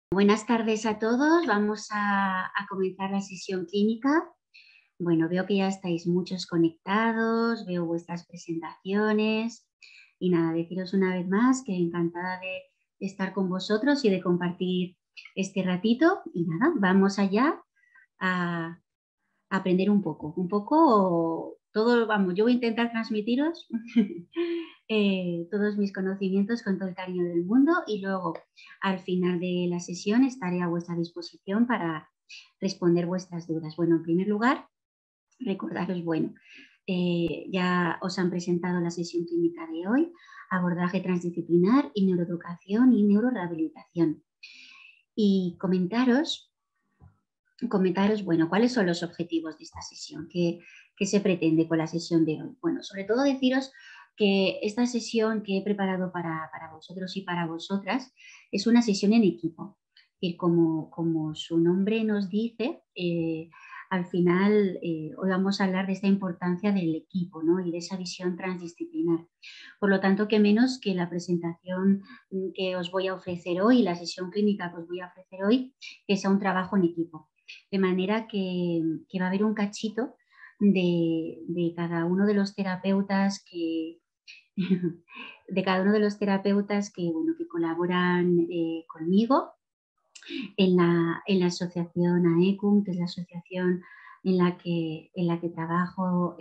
Buenas tardes a todos. Vamos a comenzar la sesión clínica. Bueno, veo que ya estáis muchos conectados, veo vuestras presentaciones y nada, deciros una vez más que encantada de estar con vosotros y de compartir este ratito. Y nada, vamos allá a aprender un poco, todo, vamos, yo voy a intentar transmitiros todos mis conocimientos con todo el cariño del mundo y luego al final de la sesión estaré a vuestra disposición para responder vuestras dudas. Bueno, en primer lugar, recordaros, bueno, ya os han presentado la sesión clínica de hoy, abordaje transdisciplinar y neuroeducación y neurorehabilitación. Y comentaros, bueno, cuáles son los objetivos de esta sesión, qué se pretende con la sesión de hoy. Bueno, sobre todo deciros que esta sesión que he preparado para vosotros y para vosotras es una sesión en equipo. Es decir, como su nombre nos dice, al final hoy vamos a hablar de esta importancia del equipo, ¿no? Y de esa visión transdisciplinar. Por lo tanto, qué menos que la presentación que os voy a ofrecer hoy, la sesión clínica que os voy a ofrecer hoy, que sea un trabajo en equipo. De manera que va a haber un cachito de cada uno de los terapeutas que bueno, que colaboran conmigo en la asociación AECUM, que es la asociación en la que trabajo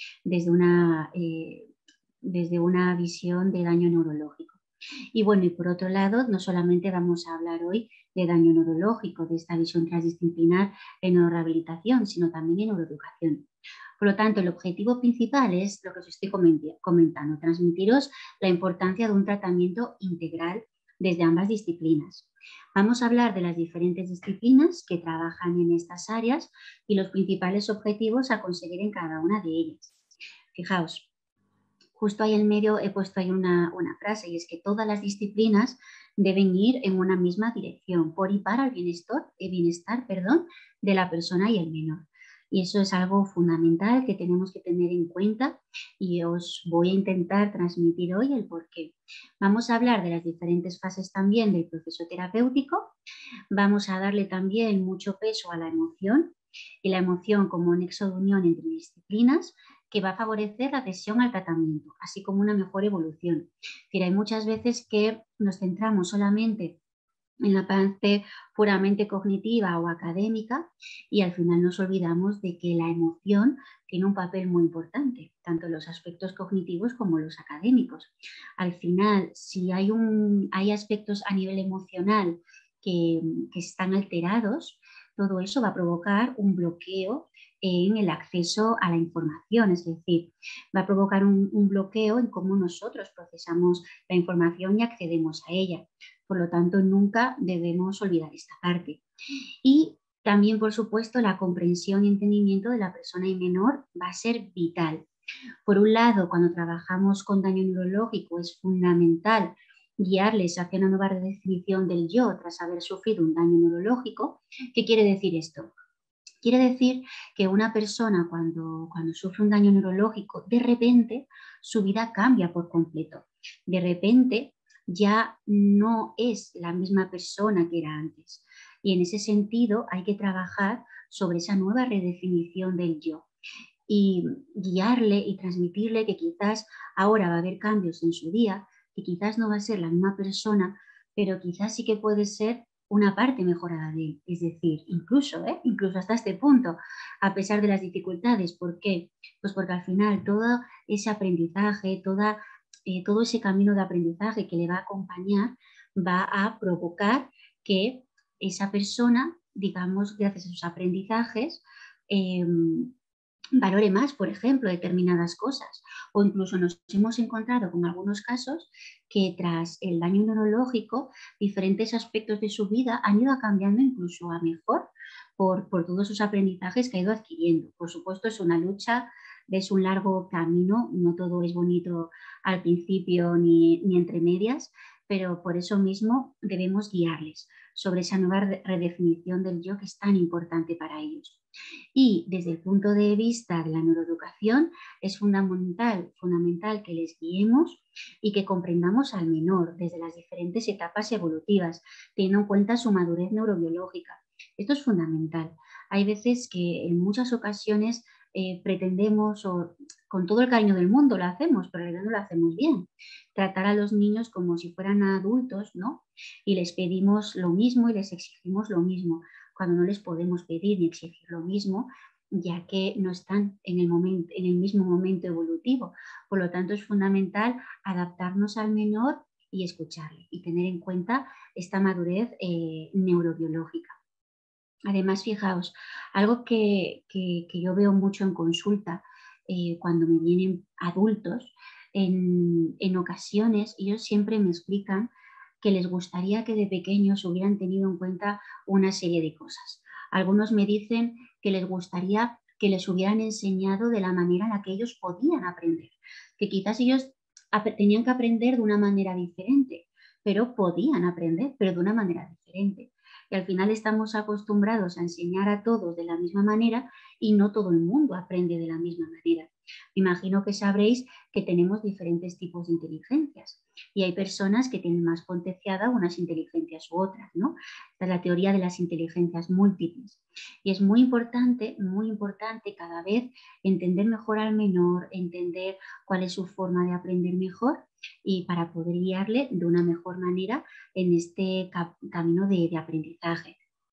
desde una visión de daño neurológico. Y bueno, y por otro lado, no solamente vamos a hablar hoy de daño neurológico, de esta visión transdisciplinar en neurorehabilitación, sino también en neuroeducación. Por lo tanto, el objetivo principal es lo que os estoy comentando, transmitiros la importancia de un tratamiento integral desde ambas disciplinas. Vamos a hablar de las diferentes disciplinas que trabajan en estas áreas y los principales objetivos a conseguir en cada una de ellas. Fijaos, justo ahí en medio he puesto ahí una frase y es que todas las disciplinas deben ir en una misma dirección, por y para el bienestar de la persona y el menor. Y eso es algo fundamental que tenemos que tener en cuenta y os voy a intentar transmitir hoy el porqué. Vamos a hablar de las diferentes fases también del proceso terapéutico. Vamos a darle también mucho peso a la emoción y la emoción como nexo de unión entre disciplinas que va a favorecer la adhesión al tratamiento, así como una mejor evolución. Es decir, hay muchas veces que nos centramos solamente en la parte puramente cognitiva o académica y al final nos olvidamos de que la emoción tiene un papel muy importante, tanto en los aspectos cognitivos como los académicos. Al final, si hay aspectos a nivel emocional que están alterados, todo eso va a provocar un bloqueo en el acceso a la información, es decir, va a provocar un bloqueo en cómo nosotros procesamos la información y accedemos a ella. Por lo tanto, nunca debemos olvidar esta parte. Y también, por supuesto, la comprensión y entendimiento de la persona y menor va a ser vital. Por un lado, cuando trabajamos con daño neurológico es fundamental guiarles hacia una nueva redefinición del yo tras haber sufrido un daño neurológico. ¿Qué quiere decir esto? Quiere decir que una persona cuando sufre un daño neurológico, de repente su vida cambia por completo. De repente ya no es la misma persona que era antes. Y en ese sentido hay que trabajar sobre esa nueva redefinición del yo y guiarle y transmitirle que quizás ahora va a haber cambios en su día, que quizás no va a ser la misma persona, pero quizás sí que puede ser una parte mejorada de él. Es decir, incluso hasta este punto, a pesar de las dificultades. ¿Por qué? Pues porque al final todo ese aprendizaje, todo ese camino de aprendizaje que le va a acompañar va a provocar que esa persona, digamos, gracias a sus aprendizajes, valore más, por ejemplo, determinadas cosas. O incluso nos hemos encontrado con algunos casos que tras el daño neurológico, diferentes aspectos de su vida han ido cambiando incluso a mejor por todos sus aprendizajes que ha ido adquiriendo. Por supuesto, es una lucha, es un largo camino, no todo es bonito al principio ni entre medias, pero por eso mismo debemos guiarles sobre esa nueva redefinición del yo que es tan importante para ellos. Y desde el punto de vista de la neuroeducación es fundamental que les guiemos y que comprendamos al menor desde las diferentes etapas evolutivas, teniendo en cuenta su madurez neurobiológica. Esto es fundamental. Hay veces que en muchas ocasiones pretendemos, o con todo el cariño del mundo lo hacemos, pero en realidad no lo hacemos bien. Tratar a los niños como si fueran adultos, ¿no? Y les pedimos lo mismo y les exigimos lo mismo, cuando no les podemos pedir ni exigir lo mismo, ya que no están en el mismo momento evolutivo. Por lo tanto, es fundamental adaptarnos al menor y escucharle y tener en cuenta esta madurez neurobiológica. Además, fijaos, algo que yo veo mucho en consulta cuando me vienen adultos, en ocasiones ellos siempre me explican que les gustaría que de pequeños hubieran tenido en cuenta una serie de cosas. Algunos me dicen que les gustaría que les hubieran enseñado de la manera en la que ellos podían aprender, que quizás ellos tenían que aprender de una manera diferente, pero podían aprender, pero de una manera diferente. Y al final estamos acostumbrados a enseñar a todos de la misma manera y no todo el mundo aprende de la misma manera. Imagino que sabréis que tenemos diferentes tipos de inteligencias y hay personas que tienen más potenciada unas inteligencias u otras, ¿no? Esta es la teoría de las inteligencias múltiples. Y es muy importante cada vez entender mejor al menor, entender cuál es su forma de aprender mejor y para poder guiarle de una mejor manera en este camino de aprendizaje.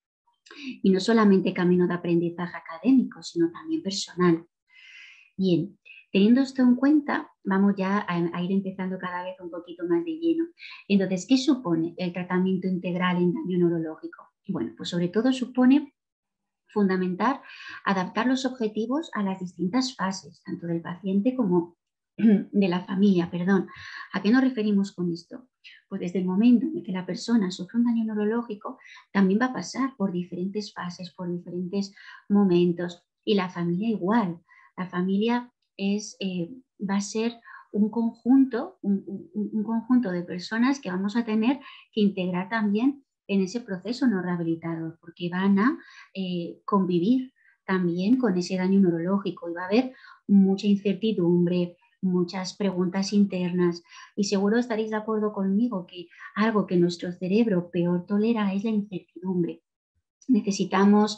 Y no solamente camino de aprendizaje académico, sino también personal. Bien, teniendo esto en cuenta, vamos ya a ir empezando cada vez un poquito más de lleno. Entonces, ¿qué supone el tratamiento integral en daño neurológico? Bueno, pues sobre todo supone fundamental adaptar los objetivos a las distintas fases, tanto del paciente como de la familia, perdón. ¿A qué nos referimos con esto? Pues desde el momento en que la persona sufre un daño neurológico, también va a pasar por diferentes fases, por diferentes momentos, y la familia igual. La familia va a ser un conjunto de personas que vamos a tener que integrar también en ese proceso no rehabilitador, porque van a convivir también con ese daño neurológico y va a haber mucha incertidumbre, muchas preguntas internas y seguro estaréis de acuerdo conmigo que algo que nuestro cerebro peor tolera es la incertidumbre. Necesitamos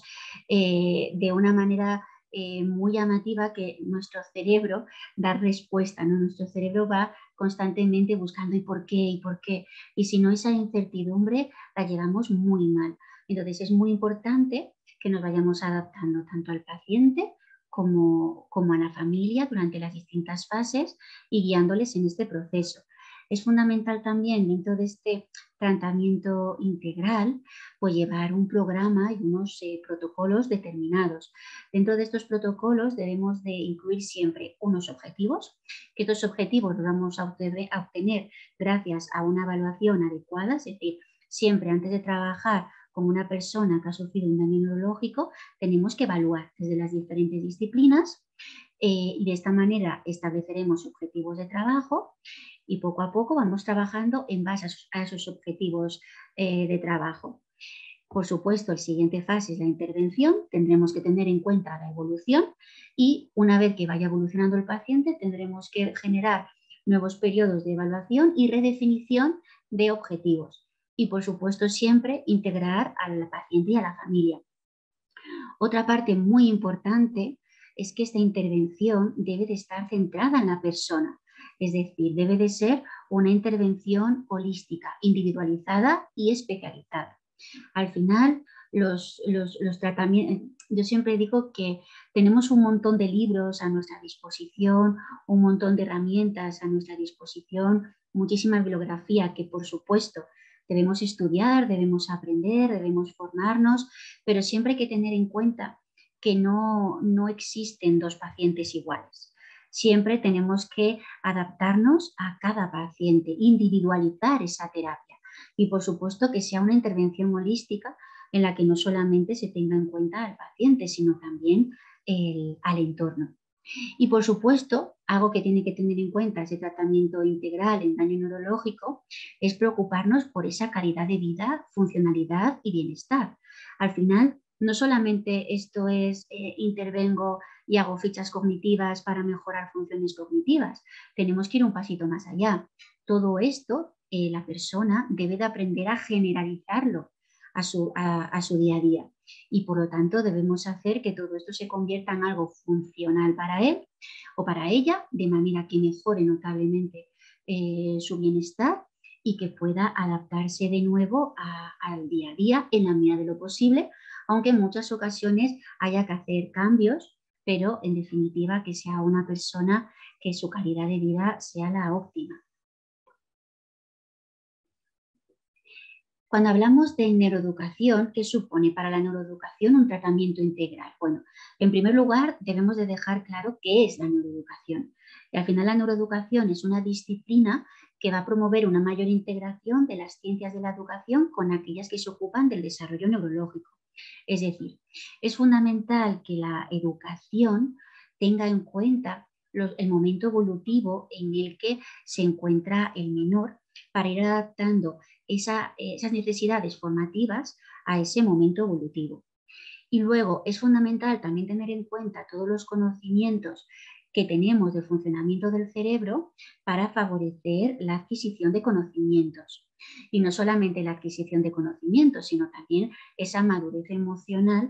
de una manera muy llamativa que nuestro cerebro da respuesta, ¿no? Nuestro cerebro va constantemente buscando ¿y por qué? ¿Y por qué? Y si no, esa incertidumbre la llevamos muy mal. Entonces es muy importante que nos vayamos adaptando tanto al paciente como a la familia durante las distintas fases y guiándoles en este proceso. Es fundamental también dentro de este tratamiento integral pues llevar un programa y unos protocolos determinados. Dentro de estos protocolos debemos de incluir siempre unos objetivos, que estos objetivos los vamos a obtener gracias a una evaluación adecuada, es decir, siempre antes de trabajar con una persona que ha sufrido un daño neurológico, tenemos que evaluar desde las diferentes disciplinas y de esta manera estableceremos objetivos de trabajo y poco a poco vamos trabajando en base a esos objetivos de trabajo. Por supuesto, la siguiente fase es la intervención. Tendremos que tener en cuenta la evolución y una vez que vaya evolucionando el paciente tendremos que generar nuevos periodos de evaluación y redefinición de objetivos. Y por supuesto siempre integrar al paciente y a la familia. Otra parte muy importante es que esta intervención debe de estar centrada en la persona. Es decir, debe de ser una intervención holística, individualizada y especializada. Al final, los tratamientos, yo siempre digo que tenemos un montón de libros a nuestra disposición, un montón de herramientas a nuestra disposición, muchísima bibliografía que por supuesto debemos estudiar, debemos aprender, debemos formarnos, pero siempre hay que tener en cuenta que no existen dos pacientes iguales. Siempre tenemos que adaptarnos a cada paciente, individualizar esa terapia. Y por supuesto que sea una intervención holística en la que no solamente se tenga en cuenta al paciente, sino también al entorno. Y por supuesto, algo que tiene que tener en cuenta ese tratamiento integral en daño neurológico es preocuparnos por esa calidad de vida, funcionalidad y bienestar. Al final, no solamente esto es intervengo y hago fichas cognitivas para mejorar funciones cognitivas, tenemos que ir un pasito más allá. Todo esto la persona debe de aprender a generalizarlo a su día a día y por lo tanto debemos hacer que todo esto se convierta en algo funcional para él o para ella, de manera que mejore notablemente su bienestar y que pueda adaptarse de nuevo al día a día en la medida de lo posible, aunque en muchas ocasiones haya que hacer cambios, pero en definitiva que sea una persona que su calidad de vida sea la óptima. Cuando hablamos de neuroeducación, ¿qué supone para la neuroeducación un tratamiento integral? Bueno, en primer lugar, debemos de dejar claro qué es la neuroeducación. Y al final la neuroeducación es una disciplina que va a promover una mayor integración de las ciencias de la educación con aquellas que se ocupan del desarrollo neurológico. Es decir, es fundamental que la educación tenga en cuenta el momento evolutivo en el que se encuentra el menor para ir adaptando esas necesidades formativas a ese momento evolutivo. Y luego es fundamental también tener en cuenta todos los conocimientos que tenemos del funcionamiento del cerebro para favorecer la adquisición de conocimientos. Y no solamente la adquisición de conocimientos, sino también esa madurez emocional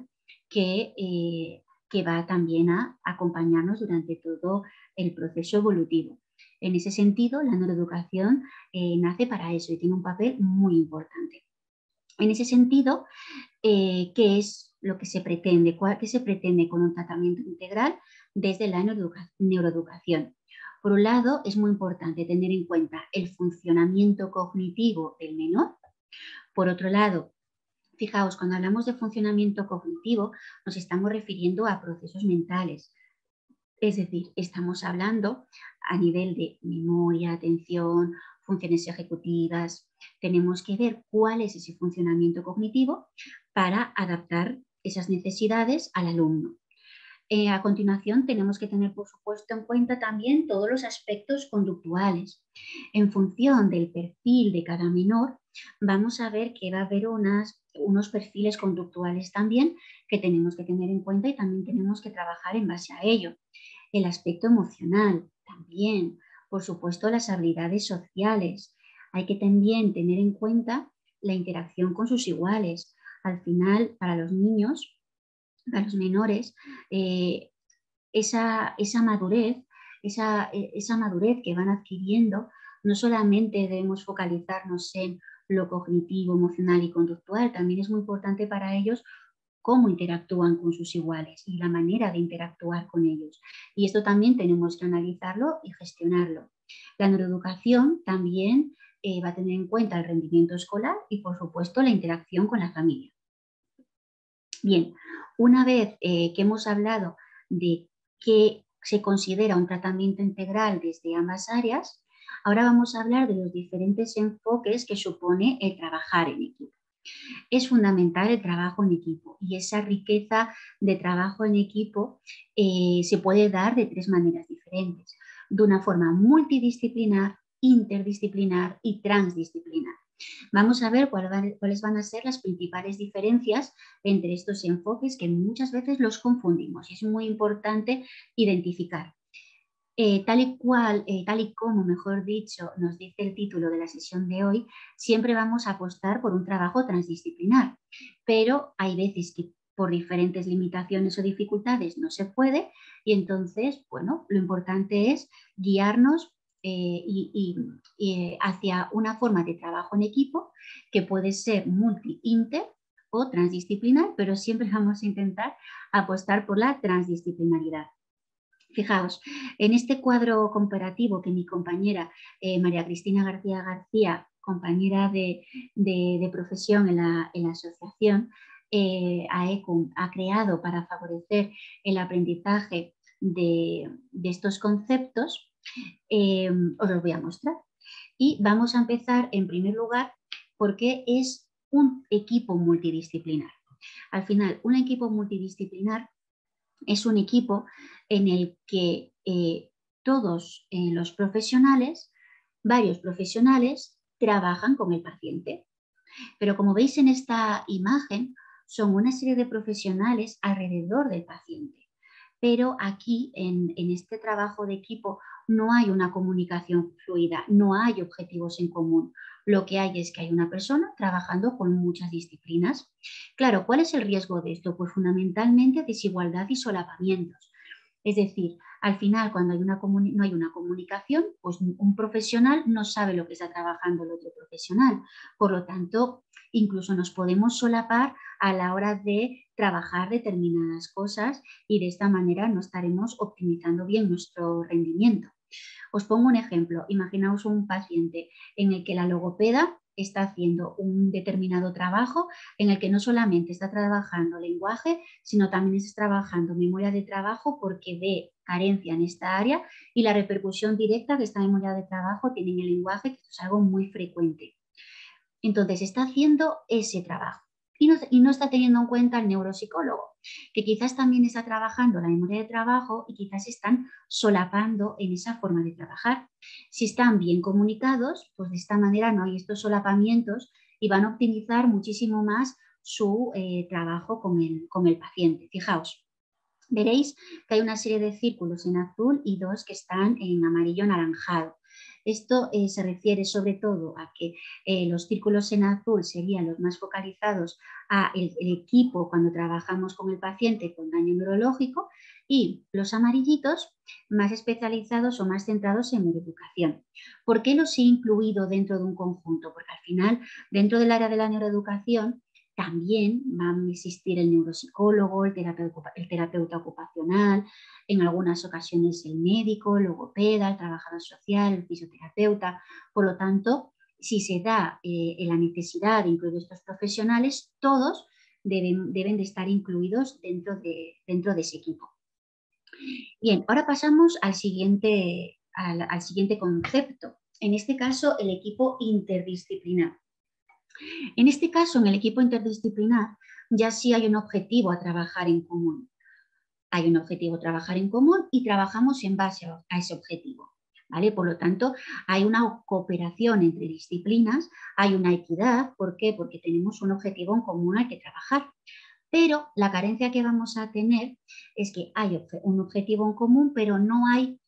que va también a acompañarnos durante todo el proceso evolutivo. En ese sentido, la neuroeducación nace para eso y tiene un papel muy importante. En ese sentido, ¿qué es lo que se pretende? ¿Qué se pretende con un tratamiento integral desde la neuroeducación? Por un lado, es muy importante tener en cuenta el funcionamiento cognitivo del menor. Por otro lado, fijaos, cuando hablamos de funcionamiento cognitivo, nos estamos refiriendo a procesos mentales. Es decir, estamos hablando a nivel de memoria, atención, funciones ejecutivas. Tenemos que ver cuál es ese funcionamiento cognitivo para adaptar esas necesidades al alumno. A continuación, tenemos que tener, por supuesto, en cuenta también todos los aspectos conductuales. En función del perfil de cada menor, vamos a ver que va a haber unos perfiles conductuales también que tenemos que tener en cuenta y también tenemos que trabajar en base a ello. El aspecto emocional también, por supuesto, las habilidades sociales. Hay que también tener en cuenta la interacción con sus iguales. Al final, para los niños, para los menores, esa madurez, esa madurez que van adquiriendo, no solamente debemos focalizarnos en lo cognitivo, emocional y conductual, también es muy importante para ellos cómo interactúan con sus iguales y la manera de interactuar con ellos. Y esto también tenemos que analizarlo y gestionarlo. La neuroeducación también va a tener en cuenta el rendimiento escolar y, por supuesto, la interacción con la familia. Bien, una vez que hemos hablado de qué se considera un tratamiento integral desde ambas áreas, ahora vamos a hablar de los diferentes enfoques que supone el trabajar en equipo. Es fundamental el trabajo en equipo y esa riqueza de trabajo en equipo se puede dar de tres maneras diferentes, de una forma multidisciplinar, interdisciplinar y transdisciplinar. Vamos a ver cuáles van a ser las principales diferencias entre estos enfoques que muchas veces los confundimos y es muy importante identificar. Tal y como, mejor dicho, nos dice el título de la sesión de hoy, siempre vamos a apostar por un trabajo transdisciplinar, pero hay veces que por diferentes limitaciones o dificultades no se puede y entonces, bueno, lo importante es guiarnos hacia una forma de trabajo en equipo que puede ser multi-inter o transdisciplinar, pero siempre vamos a intentar apostar por la transdisciplinaridad. Fijaos, en este cuadro comparativo que mi compañera María Cristina García García, compañera de profesión en la asociación AECUM, ha creado para favorecer el aprendizaje de estos conceptos, os los voy a mostrar. Y vamos a empezar en primer lugar porque es un equipo multidisciplinar. Al final, un equipo multidisciplinar es un equipo en el que todos los profesionales, varios profesionales, trabajan con el paciente. Pero como veis en esta imagen, son una serie de profesionales alrededor del paciente. Pero aquí, en este trabajo de equipo, no hay una comunicación fluida, no hay objetivos en común. Lo que hay es que hay una persona trabajando con muchas disciplinas. Claro, ¿cuál es el riesgo de esto? Pues fundamentalmente desigualdad y solapamientos. Es decir, al final, cuando no hay una comunicación, pues un profesional no sabe lo que está trabajando el otro profesional. Por lo tanto, incluso nos podemos solapar a la hora de trabajar determinadas cosas y de esta manera no estaremos optimizando bien nuestro rendimiento. Os pongo un ejemplo. Imaginaos un paciente en el que la logopeda está haciendo un determinado trabajo en el que no solamente está trabajando lenguaje, sino también está trabajando memoria de trabajo porque ve carencia en esta área y la repercusión directa que esta memoria de trabajo tiene en el lenguaje, que esto es algo muy frecuente. Entonces está haciendo ese trabajo y no está teniendo en cuenta el neuropsicólogo, que quizás también está trabajando la memoria de trabajo y quizás están solapando en esa forma de trabajar. Si están bien comunicados, pues de esta manera no hay estos solapamientos y van a optimizar muchísimo más su trabajo con el paciente. Fijaos, veréis que hay una serie de círculos en azul y dos que están en amarillo anaranjado. Esto se refiere sobre todo a que los círculos en azul serían los más focalizados a el equipo cuando trabajamos con el paciente con daño neurológico y los amarillitos más especializados o más centrados en neuroeducación. ¿Por qué los he incluido dentro de un conjunto? Porque al final, dentro del área de la neuroeducación, también va a existir el neuropsicólogo, el terapeuta ocupacional, en algunas ocasiones el médico, el logopeda, el trabajador social, el fisioterapeuta. Por lo tanto, si se da la necesidad de incluir estos profesionales, todos deben de estar incluidos dentro de ese equipo. Bien, ahora pasamos al siguiente concepto. En este caso, el equipo interdisciplinar. En este caso, en el equipo interdisciplinar, ya sí hay un objetivo a trabajar en común. Hay un objetivo a trabajar en común y trabajamos en base a ese objetivo. ¿Vale? Por lo tanto, hay una cooperación entre disciplinas, hay una equidad. ¿Por qué? Porque tenemos un objetivo en común al que trabajar. Pero la carencia que vamos a tener es que hay un objetivo en común, pero no hay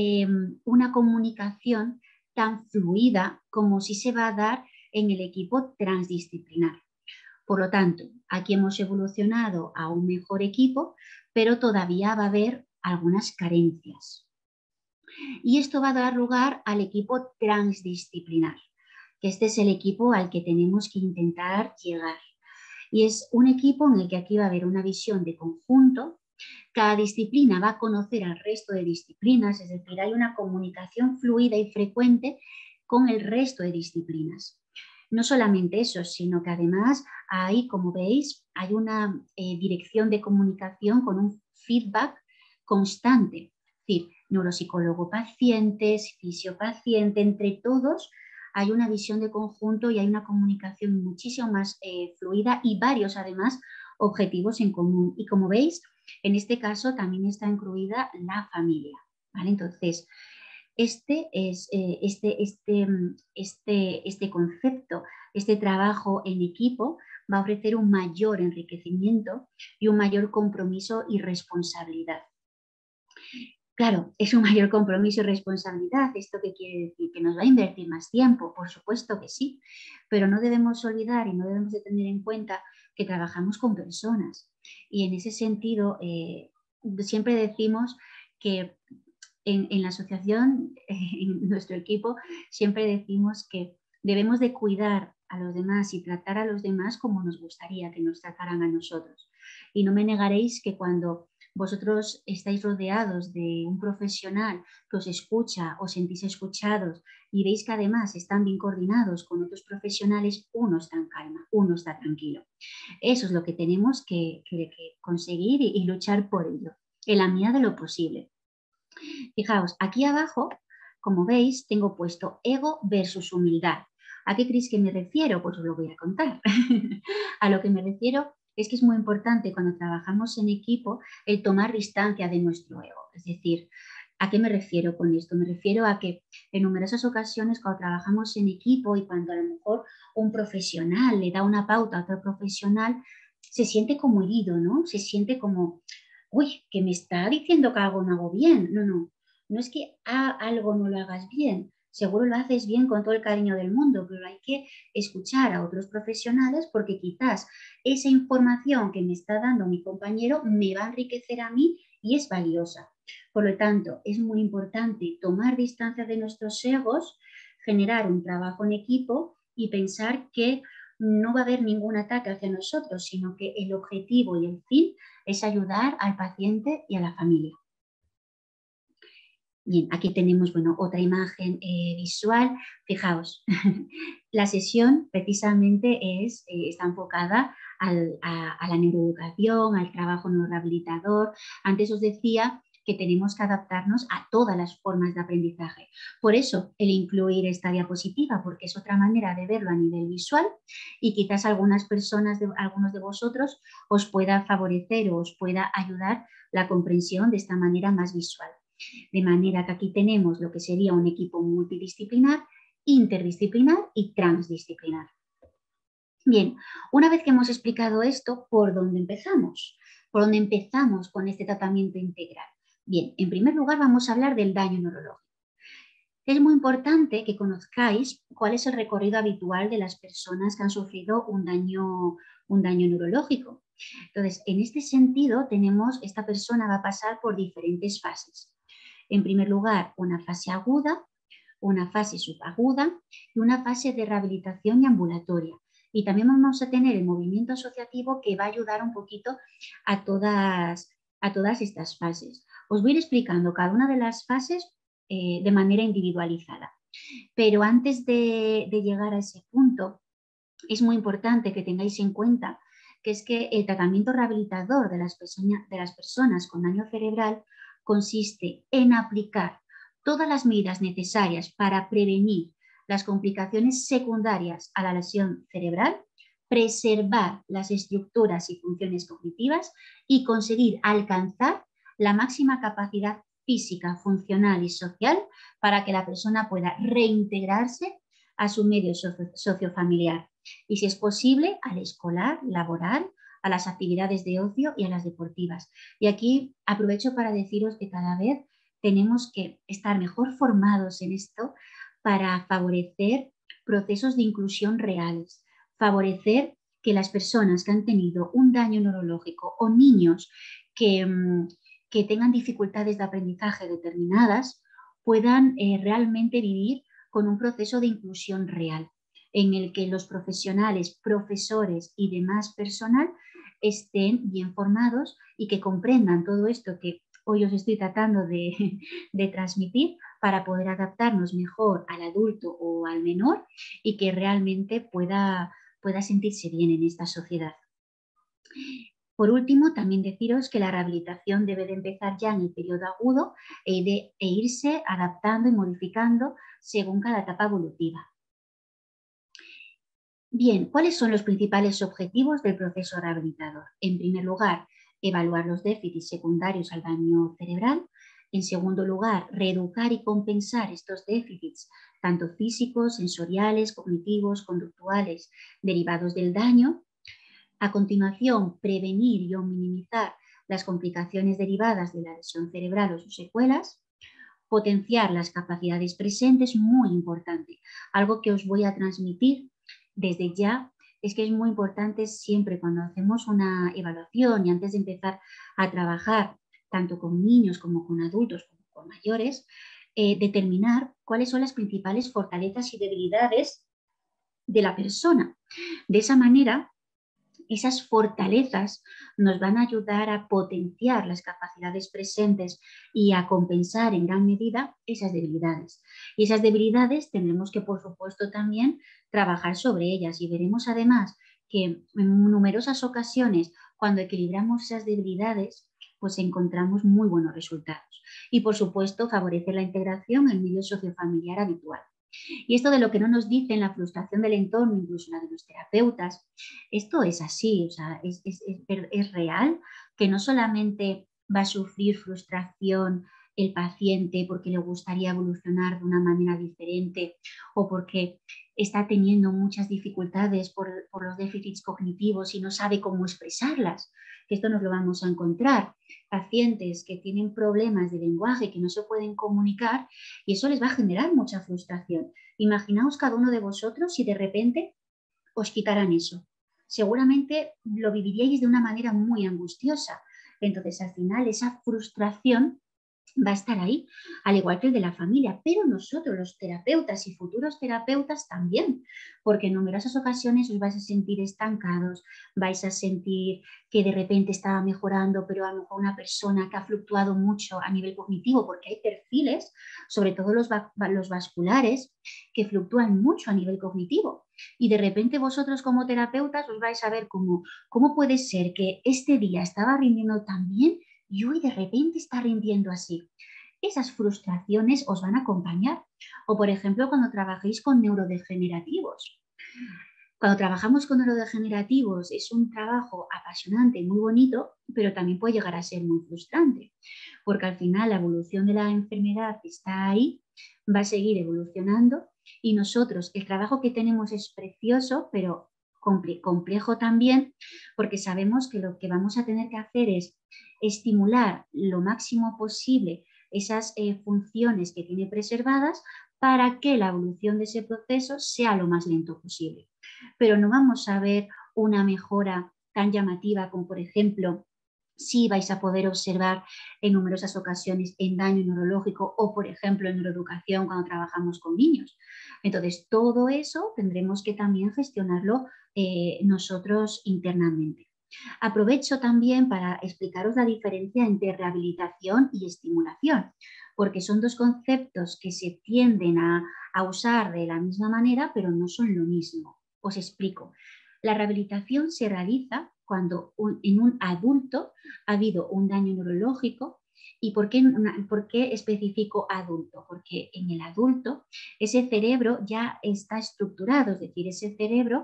una comunicación tan fluida como si se va a dar en el equipo transdisciplinar. Por lo tanto, aquí hemos evolucionado a un mejor equipo, pero todavía va a haber algunas carencias. Y esto va a dar lugar al equipo transdisciplinar, que este es el equipo al que tenemos que intentar llegar. Y es un equipo en el que aquí va a haber una visión de conjunto. Cada disciplina va a conocer al resto de disciplinas, es decir, hay una comunicación fluida y frecuente con el resto de disciplinas. No solamente eso, sino que además hay, como veis, hay una dirección de comunicación con un feedback constante. Es decir, neuropsicólogo pacientes, fisiopaciente, entre todos hay una visión de conjunto y hay una comunicación muchísimo más fluida y varios, además, objetivos en común. Y como veis, en este caso también está incluida la familia. ¿Vale? Entonces, este concepto, este trabajo en equipo va a ofrecer un mayor enriquecimiento y un mayor compromiso y responsabilidad. Claro, es un mayor compromiso y responsabilidad. ¿Esto qué quiere decir? ¿Que nos va a invertir más tiempo? Por supuesto que sí, pero no debemos olvidar y no debemos de tener en cuenta que trabajamos con personas. Y en ese sentido, siempre decimos que en la asociación, en nuestro equipo, siempre decimos que debemos de cuidar a los demás y tratar a los demás como nos gustaría que nos trataran a nosotros. Y no me negaréis que cuando vosotros estáis rodeados de un profesional que os escucha, os sentís escuchados y veis que además están bien coordinados con otros profesionales, uno está en calma, uno está tranquilo. Eso es lo que tenemos que conseguir y luchar por ello, en la medida de lo posible. Fijaos, aquí abajo, como veis, tengo puesto ego versus humildad. ¿A qué creéis que me refiero? Pues os lo voy a contar. A lo que me refiero es que es muy importante cuando trabajamos en equipo el tomar distancia de nuestro ego. Es decir, ¿a qué me refiero con esto? Me refiero a que en numerosas ocasiones cuando trabajamos en equipo y cuando a lo mejor un profesional le da una pauta a otro profesional, se siente como herido, ¿no? Se siente como, uy, que me está diciendo que algo no hago bien. No, no, no es que algo no lo hagas bien. Seguro lo haces bien con todo el cariño del mundo, pero hay que escuchar a otros profesionales porque quizás esa información que me está dando mi compañero me va a enriquecer a mí y es valiosa. Por lo tanto, es muy importante tomar distancia de nuestros egos, generar un trabajo en equipo y pensar que no va a haber ningún ataque hacia nosotros, sino que el objetivo y el fin es ayudar al paciente y a la familia. Bien, aquí tenemos otra imagen visual. Fijaos, la sesión precisamente está enfocada a la neuroeducación, al trabajo neurorehabilitador. Antes os decía que tenemos que adaptarnos a todas las formas de aprendizaje. Por eso el incluir esta diapositiva, porque es otra manera de verlo a nivel visual y quizás algunas personas, algunos de vosotros, os pueda favorecer o os pueda ayudar la comprensión de esta manera más visual. De manera que aquí tenemos lo que sería un equipo multidisciplinar, interdisciplinar y transdisciplinar. Bien, una vez que hemos explicado esto, ¿por dónde empezamos? ¿Por dónde empezamos con este tratamiento integral? Bien, en primer lugar vamos a hablar del daño neurológico. Es muy importante que conozcáis cuál es el recorrido habitual de las personas que han sufrido un daño neurológico. Entonces, en este sentido, esta persona va a pasar por diferentes fases. En primer lugar, una fase aguda, una fase subaguda y una fase de rehabilitación y ambulatoria. Y también vamos a tener el movimiento asociativo que va a ayudar un poquito a todas estas fases. Os voy a ir explicando cada una de las fases de manera individualizada. Pero antes de llegar a ese punto, es muy importante que tengáis en cuenta que es que el tratamiento rehabilitador de las personas con daño cerebral consiste en aplicar todas las medidas necesarias para prevenir las complicaciones secundarias a la lesión cerebral, preservar las estructuras y funciones cognitivas y conseguir alcanzar la máxima capacidad física, funcional y social para que la persona pueda reintegrarse a su medio sociofamiliar y, si es posible, al escolar, laboral, a las actividades de ocio y a las deportivas. Y aquí aprovecho para deciros que cada vez tenemos que estar mejor formados en esto para favorecer procesos de inclusión reales, favorecer que las personas que han tenido un daño neurológico o niños que tengan dificultades de aprendizaje determinadas puedan realmente vivir con un proceso de inclusión real, en el que los profesionales, profesores y demás personal estén bien formados y que comprendan todo esto que hoy os estoy tratando de transmitir para poder adaptarnos mejor al adulto o al menor y que realmente pueda sentirse bien en esta sociedad. Por último, también deciros que la rehabilitación debe de empezar ya en el periodo agudo e irse adaptando y modificando según cada etapa evolutiva. Bien, ¿cuáles son los principales objetivos del proceso rehabilitador? En primer lugar, evaluar los déficits secundarios al daño cerebral. En segundo lugar, reeducar y compensar estos déficits, tanto físicos, sensoriales, cognitivos, conductuales, derivados del daño. A continuación, prevenir o minimizar las complicaciones derivadas de la lesión cerebral o sus secuelas. Potenciar las capacidades presentes, muy importante. Algo que os voy a transmitir desde ya es que es muy importante siempre cuando hacemos una evaluación y antes de empezar a trabajar tanto con niños como con adultos como con mayores, determinar cuáles son las principales fortalezas y debilidades de la persona. De esa manera, esas fortalezas nos van a ayudar a potenciar las capacidades presentes y a compensar en gran medida esas debilidades. Y esas debilidades tendremos que, por supuesto, también trabajar sobre ellas. Y veremos además que en numerosas ocasiones, cuando equilibramos esas debilidades, pues encontramos muy buenos resultados. Y, por supuesto, favorecer la integración en el medio sociofamiliar habitual. Y esto de lo que no nos dicen, la frustración del entorno, incluso la de los terapeutas, esto es así, o sea, es real, que no solamente va a sufrir frustración el paciente porque le gustaría evolucionar de una manera diferente o porque está teniendo muchas dificultades por los déficits cognitivos y no sabe cómo expresarlas, que esto nos lo vamos a encontrar. Pacientes que tienen problemas de lenguaje, que no se pueden comunicar, y eso les va a generar mucha frustración. Imaginaos cada uno de vosotros si de repente os quitaran eso. Seguramente lo viviríais de una manera muy angustiosa. Entonces, al final, esa frustración va a estar ahí, al igual que el de la familia, pero nosotros los terapeutas y futuros terapeutas también, porque en numerosas ocasiones os vais a sentir estancados, vais a sentir que de repente estaba mejorando, pero a lo mejor una persona que ha fluctuado mucho a nivel cognitivo, porque hay perfiles, sobre todo los vasculares, que fluctúan mucho a nivel cognitivo. Y de repente vosotros como terapeutas os vais a ver cómo puede ser que este día estaba rindiendo tan bien y hoy de repente está rindiendo así. Esas frustraciones os van a acompañar. O por ejemplo, cuando trabajéis con neurodegenerativos. Cuando trabajamos con neurodegenerativos es un trabajo apasionante, muy bonito, pero también puede llegar a ser muy frustrante, porque al final la evolución de la enfermedad está ahí, va a seguir evolucionando y nosotros, el trabajo que tenemos es precioso, pero complejo también, porque sabemos que lo que vamos a tener que hacer es estimular lo máximo posible esas funciones que tiene preservadas para que la evolución de ese proceso sea lo más lento posible. Pero no vamos a ver una mejora tan llamativa como, por ejemplo, si vais a poder observar en numerosas ocasiones en daño neurológico o, por ejemplo, en neuroeducación cuando trabajamos con niños. Entonces, todo eso tendremos que también gestionarlo nosotros internamente. Aprovecho también para explicaros la diferencia entre rehabilitación y estimulación, porque son dos conceptos que se tienden a usar de la misma manera, pero no son lo mismo. Os explico. La rehabilitación se realiza cuando en un adulto ha habido un daño neurológico. ¿Y por qué especifico adulto? Porque en el adulto ese cerebro ya está estructurado, es decir, ese cerebro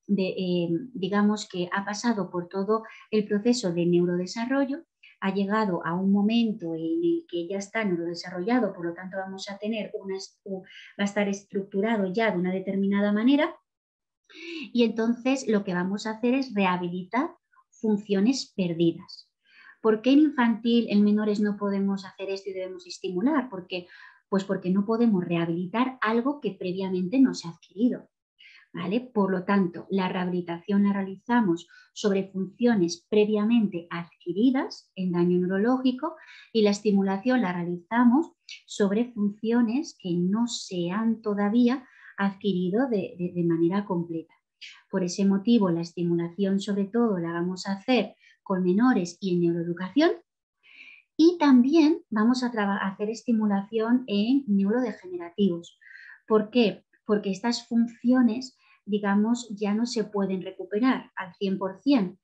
digamos que ha pasado por todo el proceso de neurodesarrollo, ha llegado a un momento en el que ya está neurodesarrollado, por lo tanto vamos a tener va a estar estructurado ya de una determinada manera y entonces lo que vamos a hacer es rehabilitar funciones perdidas. ¿Por qué en infantil, en menores no podemos hacer esto y debemos estimular? Pues porque no podemos rehabilitar algo que previamente no se ha adquirido. ¿Vale? Por lo tanto, la rehabilitación la realizamos sobre funciones previamente adquiridas en daño neurológico y la estimulación la realizamos sobre funciones que no se han todavía adquirido de manera completa. Por ese motivo, la estimulación sobre todo la vamos a hacer con menores y en neuroeducación y también vamos a hacer estimulación en neurodegenerativos. ¿Por qué? Porque estas funciones, digamos, ya no se pueden recuperar al 100%,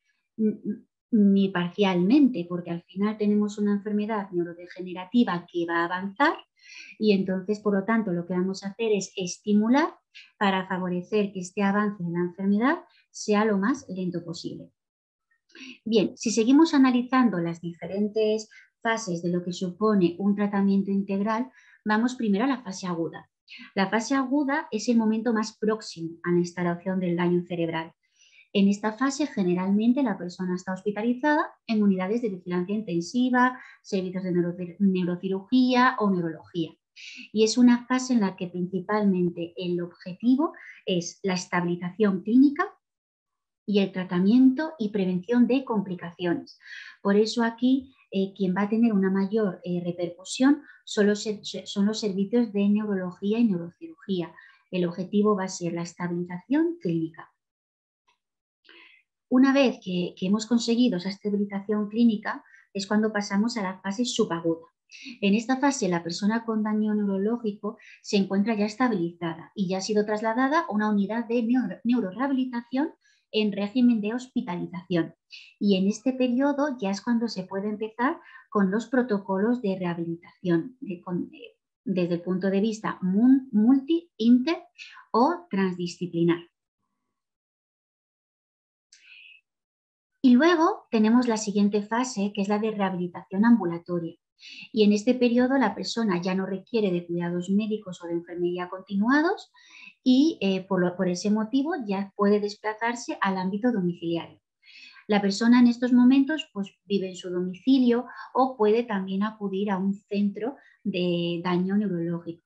ni parcialmente, porque al final tenemos una enfermedad neurodegenerativa que va a avanzar y entonces, por lo tanto, lo que vamos a hacer es estimular para favorecer que este avance de la enfermedad sea lo más lento posible. Bien, si seguimos analizando las diferentes fases de lo que supone un tratamiento integral, vamos primero a la fase aguda. La fase aguda es el momento más próximo a la instalación del daño cerebral. En esta fase, generalmente, la persona está hospitalizada en unidades de vigilancia intensiva, servicios de neurocirugía o neurología. Y es una fase en la que principalmente el objetivo es la estabilización clínica y el tratamiento y prevención de complicaciones. Por eso aquí quien va a tener una mayor repercusión son los servicios de neurología y neurocirugía. El objetivo va a ser la estabilización clínica. Una vez que hemos conseguido esa estabilización clínica es cuando pasamos a la fase subaguda. En esta fase la persona con daño neurológico se encuentra ya estabilizada y ya ha sido trasladada a una unidad de neurorehabilitación en régimen de hospitalización. Y en este periodo ya es cuando se puede empezar con los protocolos de rehabilitación desde el punto de vista multi, inter o transdisciplinar. Y luego tenemos la siguiente fase, que es la de rehabilitación ambulatoria. Y en este periodo la persona ya no requiere de cuidados médicos o de enfermería continuados y por ese motivo ya puede desplazarse al ámbito domiciliario. La persona en estos momentos pues, vive en su domicilio o puede también acudir a un centro de daño neurológico.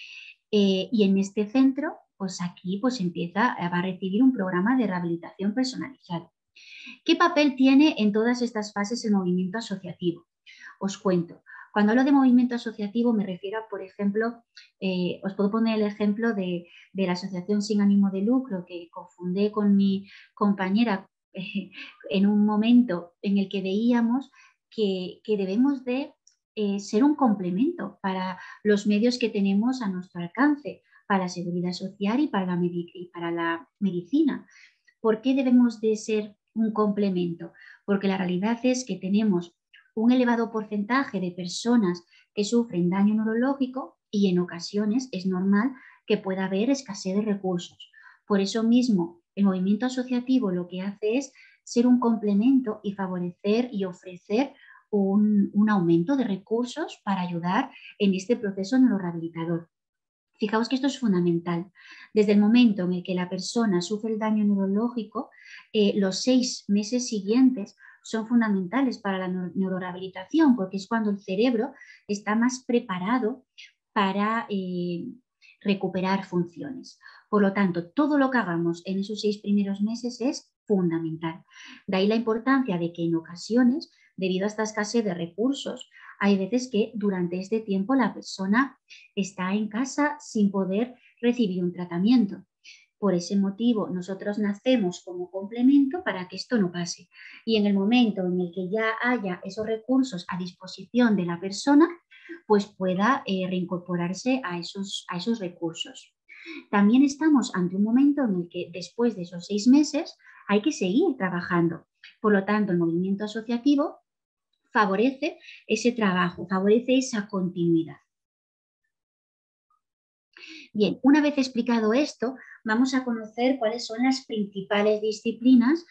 Y en este centro, pues aquí pues va a recibir un programa de rehabilitación personalizado. ¿Qué papel tiene en todas estas fases el movimiento asociativo? Os cuento. Cuando hablo de movimiento asociativo me refiero a, por ejemplo, os puedo poner el ejemplo de la asociación sin ánimo de lucro que cofundé con mi compañera en un momento en el que veíamos que debemos de ser un complemento para los medios que tenemos a nuestro alcance, para la seguridad social y para la medicina. ¿Por qué debemos de ser un complemento? Porque la realidad es que tenemos un elevado porcentaje de personas que sufren daño neurológico y en ocasiones es normal que pueda haber escasez de recursos. Por eso mismo, el movimiento asociativo lo que hace es ser un complemento y favorecer y ofrecer un aumento de recursos para ayudar en este proceso neurorehabilitador. Fijaos que esto es fundamental. Desde el momento en el que la persona sufre el daño neurológico, los 6 meses siguientes son fundamentales para la neurorehabilitación, porque es cuando el cerebro está más preparado para recuperar funciones. Por lo tanto, todo lo que hagamos en esos 6 primeros meses es fundamental. De ahí la importancia de que en ocasiones, debido a esta escasez de recursos, hay veces que durante este tiempo la persona está en casa sin poder recibir un tratamiento. Por ese motivo, nosotros nacemos como complemento para que esto no pase. Y en el momento en el que ya haya esos recursos a disposición de la persona, pues pueda reincorporarse a esos recursos. También estamos ante un momento en el que después de esos 6 meses hay que seguir trabajando. Por lo tanto, el movimiento asociativo favorece ese trabajo, favorece esa continuidad. Bien, una vez explicado esto, vamos a conocer cuáles son las principales disciplinas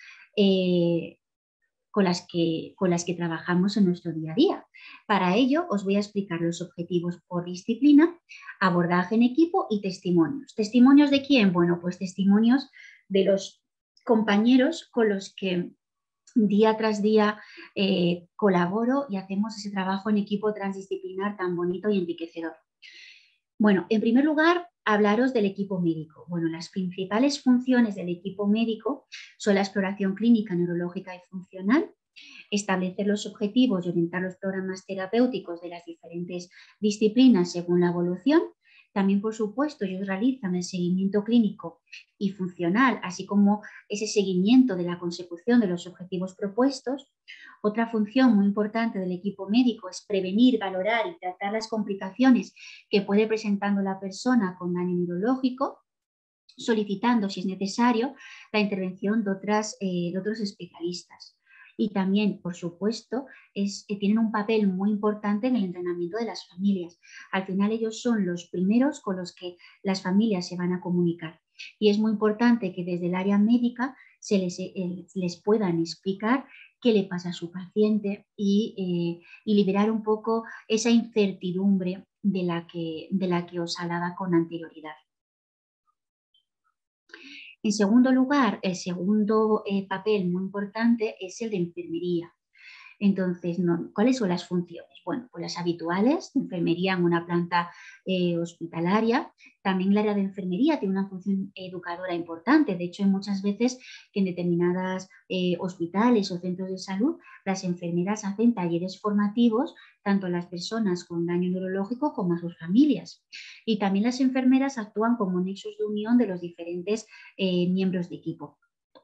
con las que trabajamos en nuestro día a día. Para ello, os voy a explicar los objetivos por disciplina, abordaje en equipo y testimonios. ¿Testimonios de quién? Bueno, pues testimonios de los compañeros con los que día tras día colaboro y hacemos ese trabajo en equipo transdisciplinar tan bonito y enriquecedor. Bueno, en primer lugar, hablaros del equipo médico. Bueno, las principales funciones del equipo médico son la exploración clínica, neurológica y funcional, establecer los objetivos y orientar los programas terapéuticos de las diferentes disciplinas según la evolución. También, por supuesto, ellos realizan el seguimiento clínico y funcional, así como ese seguimiento de la consecución de los objetivos propuestos. Otra función muy importante del equipo médico es prevenir, valorar y tratar las complicaciones que puede presentando la persona con daño neurológico, solicitando, si es necesario, la intervención de otros especialistas. Y también, por supuesto, tienen un papel muy importante en el entrenamiento de las familias. Al final ellos son los primeros con los que las familias se van a comunicar. Y es muy importante que desde el área médica se les puedan explicar qué le pasa a su paciente y liberar un poco esa incertidumbre de la que os hablaba con anterioridad. En segundo lugar, el segundo papel muy importante es el de enfermería. Entonces, ¿cuáles son las funciones? Bueno, pues las habituales de enfermería en una planta hospitalaria. También el área de enfermería tiene una función educadora importante. De hecho, hay muchas veces que en determinados hospitales o centros de salud las enfermeras hacen talleres formativos tanto a las personas con daño neurológico como a sus familias. Y también las enfermeras actúan como nexos de unión de los diferentes miembros de equipo.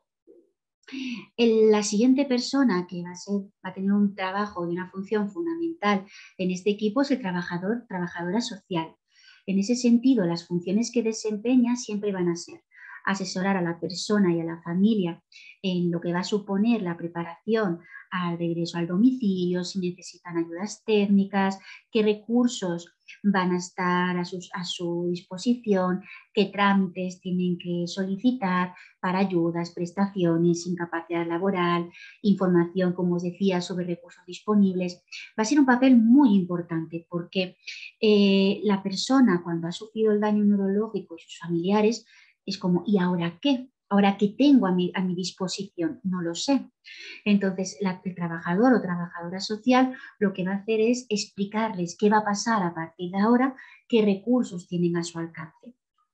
La siguiente persona que va a tener un trabajo y una función fundamental en este equipo es el trabajadora social. En ese sentido, las funciones que desempeña siempre van a ser asesorar a la persona y a la familia en lo que va a suponer la preparación al regreso al domicilio, si necesitan ayudas técnicas, qué recursos van a estar a su disposición, qué trámites tienen que solicitar para ayudas, prestaciones, incapacidad laboral, información, como os decía, sobre recursos disponibles. Va a ser un papel muy importante porque la persona cuando ha sufrido el daño neurológico y sus familiares es como, ¿y ahora qué? ¿Ahora qué tengo a mi disposición? No lo sé. Entonces, el trabajador o trabajadora social lo que va a hacer es explicarles qué va a pasar a partir de ahora, qué recursos tienen a su alcance.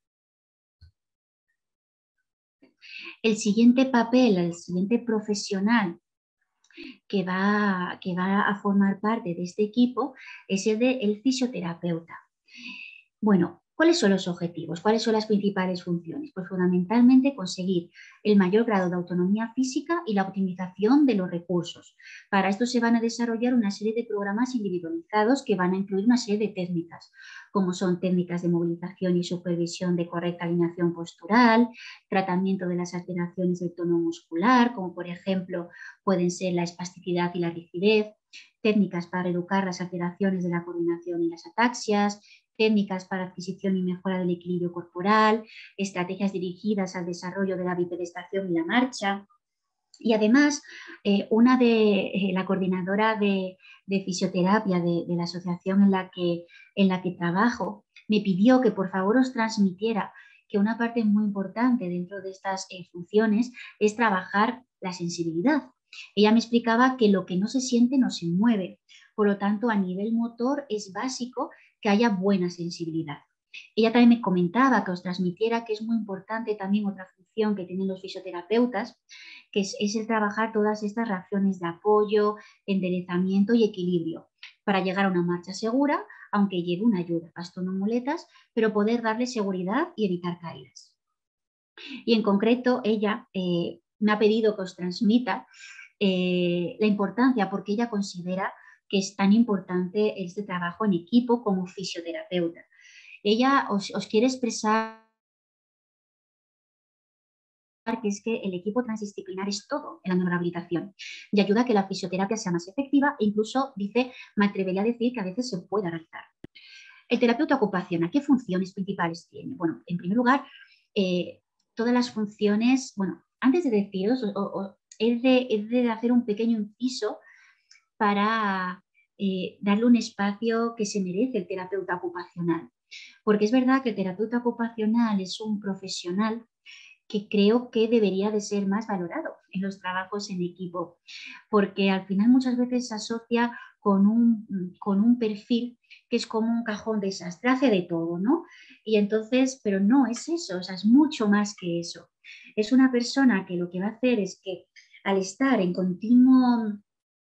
El siguiente papel, el siguiente profesional que va a formar parte de este equipo es el del fisioterapeuta. Bueno, ¿cuáles son los objetivos? ¿Cuáles son las principales funciones? Pues fundamentalmente conseguir el mayor grado de autonomía física y la optimización de los recursos. Para esto se van a desarrollar una serie de programas individualizados que van a incluir una serie de técnicas, como son técnicas de movilización y supervisión de correcta alineación postural, tratamiento de las alteraciones del tono muscular, como por ejemplo pueden ser la espasticidad y la rigidez, técnicas para reeducar las alteraciones de la coordinación y las ataxias, técnicas para adquisición y mejora del equilibrio corporal, estrategias dirigidas al desarrollo de la bipedestación y la marcha. Y además, la coordinadora de fisioterapia de la asociación en la que trabajo me pidió que por favor os transmitiera que una parte muy importante dentro de estas funciones es trabajar la sensibilidad. Ella me explicaba que lo que no se siente no se mueve. Por lo tanto, a nivel motor es básico que haya buena sensibilidad. Ella también me comentaba que os transmitiera que es muy importante también otra función que tienen los fisioterapeutas, que es el trabajar todas estas reacciones de apoyo, enderezamiento y equilibrio para llegar a una marcha segura, aunque lleve una ayuda, bastón o muletas, pero poder darle seguridad y evitar caídas. Y en concreto, ella me ha pedido que os transmita la importancia, porque ella considera que es tan importante este trabajo en equipo como fisioterapeuta. Ella os quiere expresar que es que el equipo transdisciplinar es todo en la neurorehabilitación y ayuda a que la fisioterapia sea más efectiva e incluso, dice, me atrevería a decir que a veces se pueda realizar. El terapeuta ocupacional, ¿qué funciones principales tiene? Bueno, en primer lugar, todas las funciones, bueno, antes de deciros, he de hacer un pequeño inciso para darle un espacio que se merece el terapeuta ocupacional. Porque es verdad que el terapeuta ocupacional es un profesional que creo que debería de ser más valorado en los trabajos en equipo, porque al final muchas veces se asocia con un perfil que es como un cajón de desastre, hace de todo, ¿no? Y entonces, pero no es eso, o sea, es mucho más que eso. Es una persona que lo que va a hacer es que al estar en continua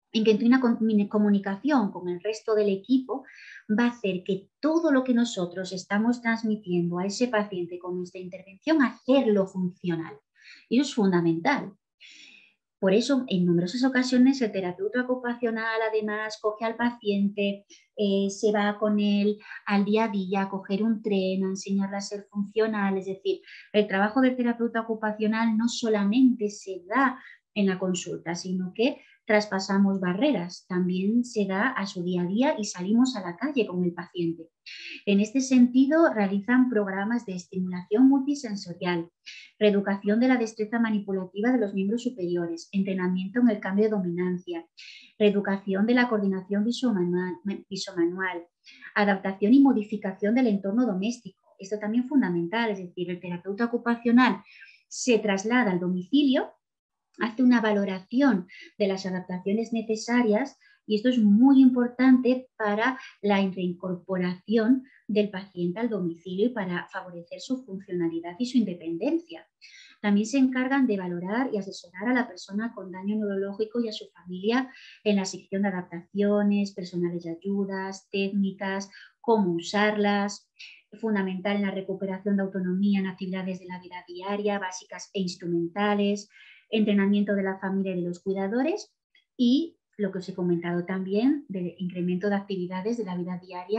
comunicación con el resto del equipo, va a hacer que todo lo que nosotros estamos transmitiendo a ese paciente con nuestra intervención, hacerlo funcional. Y eso es fundamental. Por eso, en numerosas ocasiones, el terapeuta ocupacional además coge al paciente, se va con él al día a día a coger un tren, a enseñarle a ser funcional. Es decir, el trabajo del terapeuta ocupacional no solamente se da en la consulta, sino que traspasamos barreras, también se da a su día a día y salimos a la calle con el paciente. En este sentido, realizan programas de estimulación multisensorial, reeducación de la destreza manipulativa de los miembros superiores, entrenamiento en el cambio de dominancia, reeducación de la coordinación visomanual, adaptación y modificación del entorno doméstico. Esto también es fundamental, es decir, el terapeuta ocupacional se traslada al domicilio, hace una valoración de las adaptaciones necesarias y esto es muy importante para la reincorporación del paciente al domicilio y para favorecer su funcionalidad y su independencia. También se encargan de valorar y asesorar a la persona con daño neurológico y a su familia en la sección de adaptaciones, personales de ayudas, técnicas, cómo usarlas. Fundamental en la recuperación de autonomía en actividades de la vida diaria, básicas e instrumentales, entrenamiento de la familia y de los cuidadores y lo que os he comentado también del incremento de actividades de la vida diaria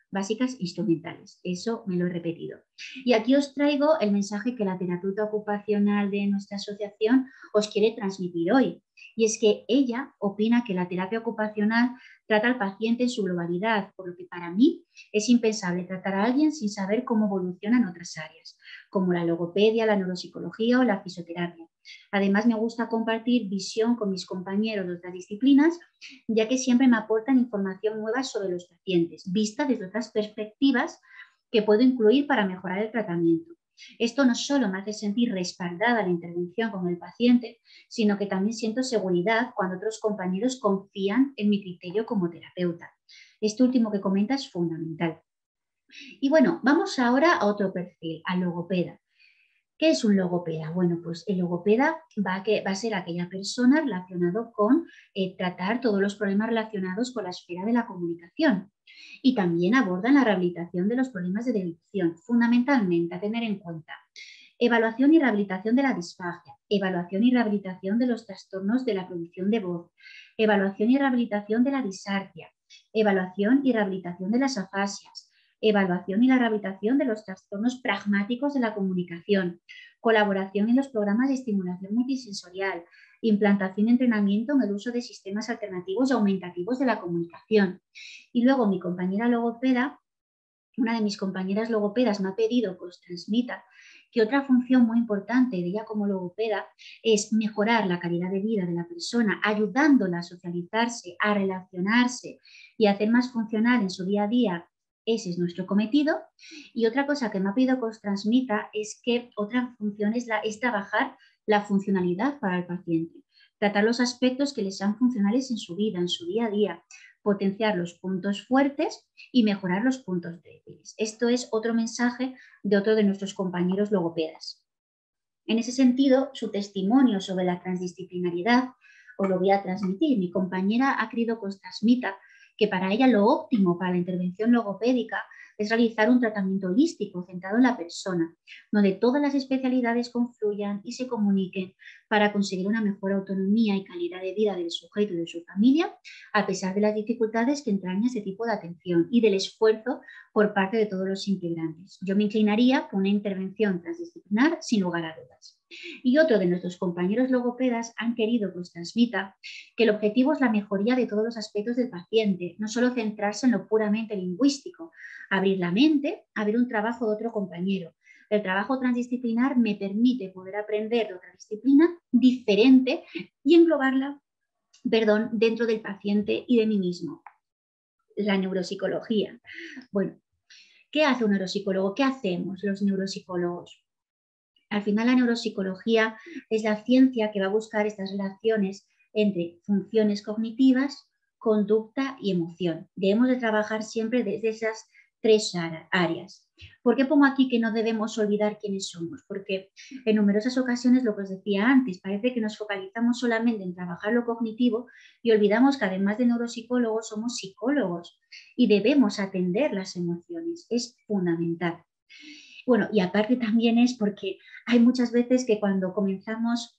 básicas instrumentales. Eso me lo he repetido. Y aquí os traigo el mensaje que la terapeuta ocupacional de nuestra asociación os quiere transmitir hoy. Y es que ella opina que la terapia ocupacional trata al paciente en su globalidad, por lo que para mí es impensable tratar a alguien sin saber cómo evolucionan otras áreas, como la logopedia, la neuropsicología o la fisioterapia. Además, me gusta compartir visión con mis compañeros de otras disciplinas, ya que siempre me aportan información nueva sobre los pacientes, vista desde otras perspectivas que puedo incluir para mejorar el tratamiento. Esto no solo me hace sentir respaldada la intervención con el paciente, sino que también siento seguridad cuando otros compañeros confían en mi criterio como terapeuta. Esto último que comenta es fundamental. Y bueno, vamos ahora a otro perfil, al logopeda. ¿Qué es un logopeda? Bueno, pues el logopeda va a ser aquella persona relacionada con tratar todos los problemas relacionados con la esfera de la comunicación. Y también abordan la rehabilitación de los problemas de dicción, fundamentalmente a tener en cuenta evaluación y rehabilitación de la disfagia, evaluación y rehabilitación de los trastornos de la producción de voz, evaluación y rehabilitación de la disartia, evaluación y rehabilitación de las afasias, evaluación y la rehabilitación de los trastornos pragmáticos de la comunicación, colaboración en los programas de estimulación multisensorial, implantación y entrenamiento en el uso de sistemas alternativos y aumentativos de la comunicación. Y luego mi compañera logopeda, una de mis compañeras logopedas me ha pedido que os transmita que otra función muy importante de ella como logopeda es mejorar la calidad de vida de la persona, ayudándola a socializarse, a relacionarse y a hacer más funcional en su día a día. Ese es nuestro cometido. Y otra cosa que me ha pedido que os transmita es que otra función es trabajar la funcionalidad para el paciente, tratar los aspectos que les sean funcionales en su vida, en su día a día, potenciar los puntos fuertes y mejorar los puntos débiles. Esto es otro mensaje de otro de nuestros compañeros logopedas. En ese sentido, su testimonio sobre la transdisciplinariedad os lo voy a transmitir. Mi compañera ha querido que os transmita que para ella lo óptimo para la intervención logopédica es realizar un tratamiento holístico centrado en la persona, donde todas las especialidades confluyan y se comuniquen para conseguir una mejor autonomía y calidad de vida del sujeto y de su familia, a pesar de las dificultades que entraña ese tipo de atención y del esfuerzo por parte de todos los integrantes. Yo me inclinaría por una intervención transdisciplinar sin lugar a dudas. Y otro de nuestros compañeros logopedas han querido que os transmita que el objetivo es la mejoría de todos los aspectos del paciente, no solo centrarse en lo puramente lingüístico, abrir la mente a ver un trabajo de otro compañero. El trabajo transdisciplinar me permite poder aprender de otra disciplina diferente y englobarla, dentro del paciente y de mí mismo. La neuropsicología. Bueno, ¿qué hace un neuropsicólogo? ¿Qué hacemos los neuropsicólogos? Al final la neuropsicología es la ciencia que va a buscar estas relaciones entre funciones cognitivas, conducta y emoción. Debemos de trabajar siempre desde esas tres áreas. ¿Por qué pongo aquí que no debemos olvidar quiénes somos? Porque en numerosas ocasiones, lo que os decía antes, parece que nos focalizamos solamente en trabajar lo cognitivo y olvidamos que además de neuropsicólogos somos psicólogos y debemos atender las emociones. Es fundamental. Bueno, y aparte también es porque hay muchas veces que cuando comenzamos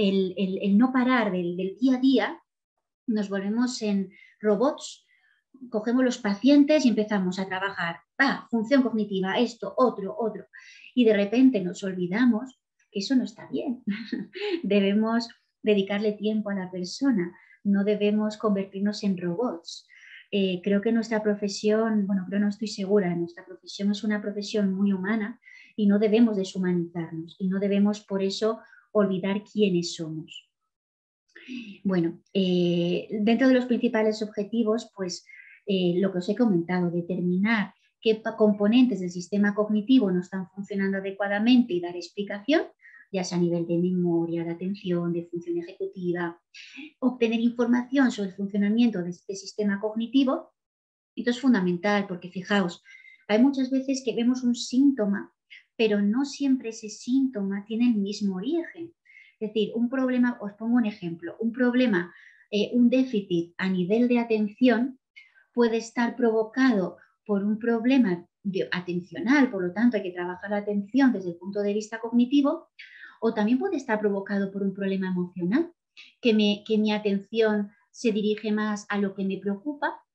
el no parar del día a día, nos volvemos en robots, cogemos los pacientes y empezamos a trabajar, función cognitiva, esto, otro, y de repente nos olvidamos que eso no está bien. Debemos dedicarle tiempo a la persona, no debemos convertirnos en robots. Creo que nuestra profesión, bueno, creo no estoy segura, nuestra profesión es una profesión muy humana y no debemos deshumanizarnos y no debemos por eso olvidar quiénes somos. Bueno, dentro de los principales objetivos, pues lo que os he comentado, determinar qué componentes del sistema cognitivo no están funcionando adecuadamente y dar explicación, ya sea a nivel de memoria, de atención, de función ejecutiva, obtener información sobre el funcionamiento de este sistema cognitivo. Esto es fundamental porque fijaos, hay muchas veces que vemos un síntoma, pero no siempre ese síntoma tiene el mismo origen. Es decir, un problema, os pongo un ejemplo, un problema, un déficit a nivel de atención puede estar provocado por un problema atencional, por lo tanto hay que trabajar la atención desde el punto de vista cognitivo, o también puede estar provocado por un problema emocional, que mi atención se dirige más a lo que me preocupa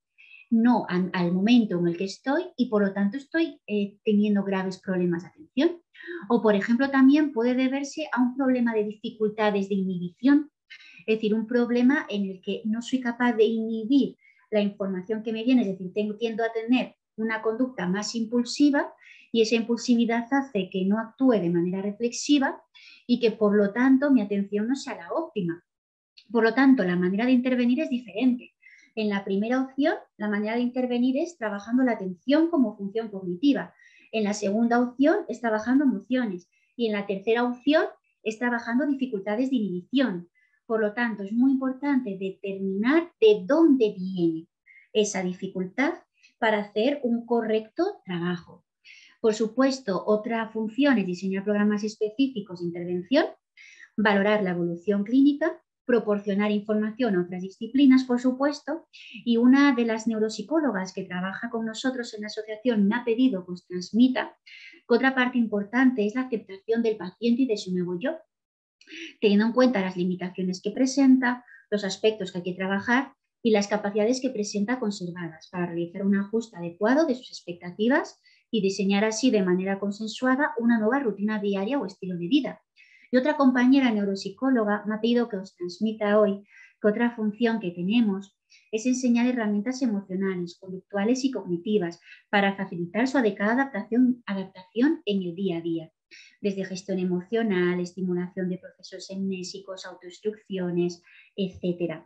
no al momento en el que estoy y por lo tanto estoy teniendo graves problemas de atención. O, por ejemplo, también puede deberse a un problema de dificultades de inhibición, es decir, un problema en el que no soy capaz de inhibir la información que me viene, es decir, tiendo a tener una conducta más impulsiva y esa impulsividad hace que no actúe de manera reflexiva y que por lo tanto mi atención no sea la óptima. Por lo tanto, la manera de intervenir es diferente. En la primera opción, la manera de intervenir es trabajando la atención como función cognitiva. En la segunda opción es trabajando emociones. Y en la tercera opción es trabajando dificultades de inhibición. Por lo tanto, es muy importante determinar de dónde viene esa dificultad para hacer un correcto trabajo. Por supuesto, otra función es diseñar programas específicos de intervención, valorar la evolución clínica, proporcionar información a otras disciplinas, por supuesto, y una de las neuropsicólogas que trabaja con nosotros en la asociación me ha pedido que os transmita que otra parte importante es la aceptación del paciente y de su nuevo yo, teniendo en cuenta las limitaciones que presenta, los aspectos que hay que trabajar y las capacidades que presenta conservadas para realizar un ajuste adecuado de sus expectativas y diseñar así de manera consensuada una nueva rutina diaria o estilo de vida. Y otra compañera neuropsicóloga me ha pedido que os transmita hoy que otra función que tenemos es enseñar herramientas emocionales, conductuales y cognitivas para facilitar su adecuada adaptación en el día a día, desde gestión emocional, estimulación de procesos amnésicos, autoinstrucciones, etc.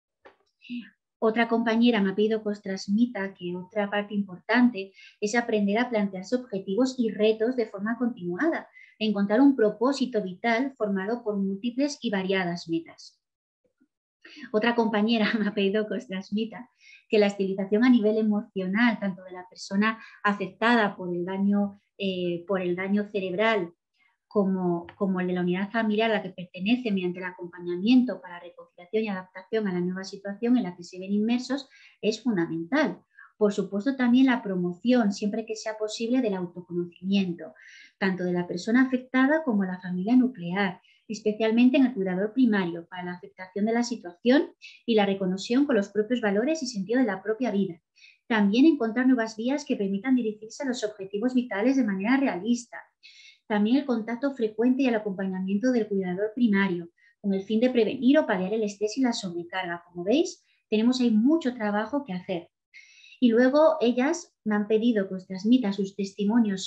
Otra compañera me ha pedido que os transmita que otra parte importante es aprender a plantearse objetivos y retos de forma continuada, encontrar un propósito vital formado por múltiples y variadas metas. Otra compañera me ha pedido que os transmita que la estilización a nivel emocional, tanto de la persona afectada por el daño cerebral como el de la unidad familiar a la que pertenece, mediante el acompañamiento para reconciliación y adaptación a la nueva situación en la que se ven inmersos, es fundamental. Por supuesto, también la promoción, siempre que sea posible, del autoconocimiento, tanto de la persona afectada como de la familia nuclear, especialmente en el cuidador primario, para la aceptación de la situación y la reconexión con los propios valores y sentido de la propia vida. También encontrar nuevas vías que permitan dirigirse a los objetivos vitales de manera realista. También el contacto frecuente y el acompañamiento del cuidador primario, con el fin de prevenir o paliar el estrés y la sobrecarga. Como veis, tenemos ahí mucho trabajo que hacer. Y luego ellas me han pedido que os transmita sus testimonios.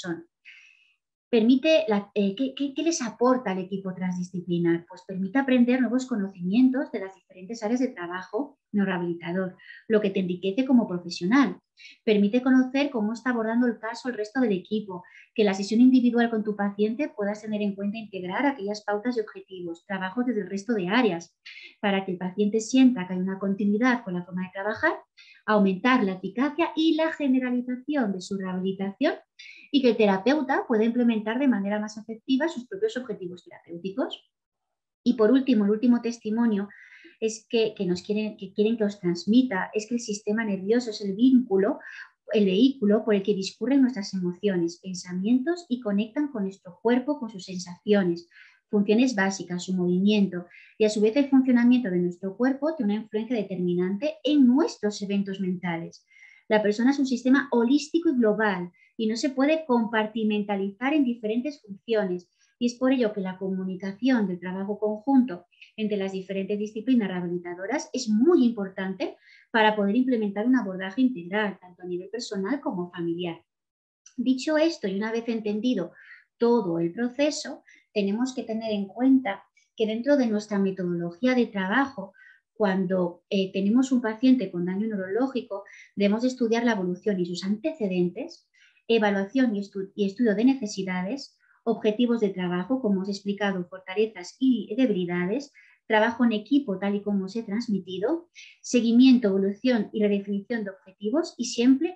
¿Qué les aporta al equipo transdisciplinar? Pues permite aprender nuevos conocimientos de las diferentes áreas de trabajo neurorehabilitador, lo que te enriquece como profesional. Permite conocer cómo está abordando el caso el resto del equipo, que en la sesión individual con tu paciente puedas tener en cuenta integrar aquellas pautas y objetivos, trabajos desde el resto de áreas, para que el paciente sienta que hay una continuidad con la forma de trabajar, aumentar la eficacia y la generalización de su rehabilitación y que el terapeuta pueda implementar de manera más efectiva sus propios objetivos terapéuticos. Y por último, el último testimonio es que quieren que os transmita es que el sistema nervioso es el vehículo por el que discurren nuestras emociones, pensamientos y conectan con nuestro cuerpo, con sus sensaciones, funciones básicas, su movimiento, y a su vez el funcionamiento de nuestro cuerpo tiene una influencia determinante en nuestros eventos mentales. La persona es un sistema holístico y global y no se puede compartimentalizar en diferentes funciones, y es por ello que la comunicación del trabajo conjunto entre las diferentes disciplinas rehabilitadoras es muy importante para poder implementar un abordaje integral, tanto a nivel personal como familiar. Dicho esto, y una vez entendido todo el proceso, tenemos que tener en cuenta que dentro de nuestra metodología de trabajo, cuando tenemos un paciente con daño neurológico, debemos estudiar la evolución y sus antecedentes, evaluación y estudio de necesidades, objetivos de trabajo, como os he explicado, fortalezas y debilidades, trabajo en equipo, tal y como os he transmitido, seguimiento, evolución y redefinición de objetivos y siempre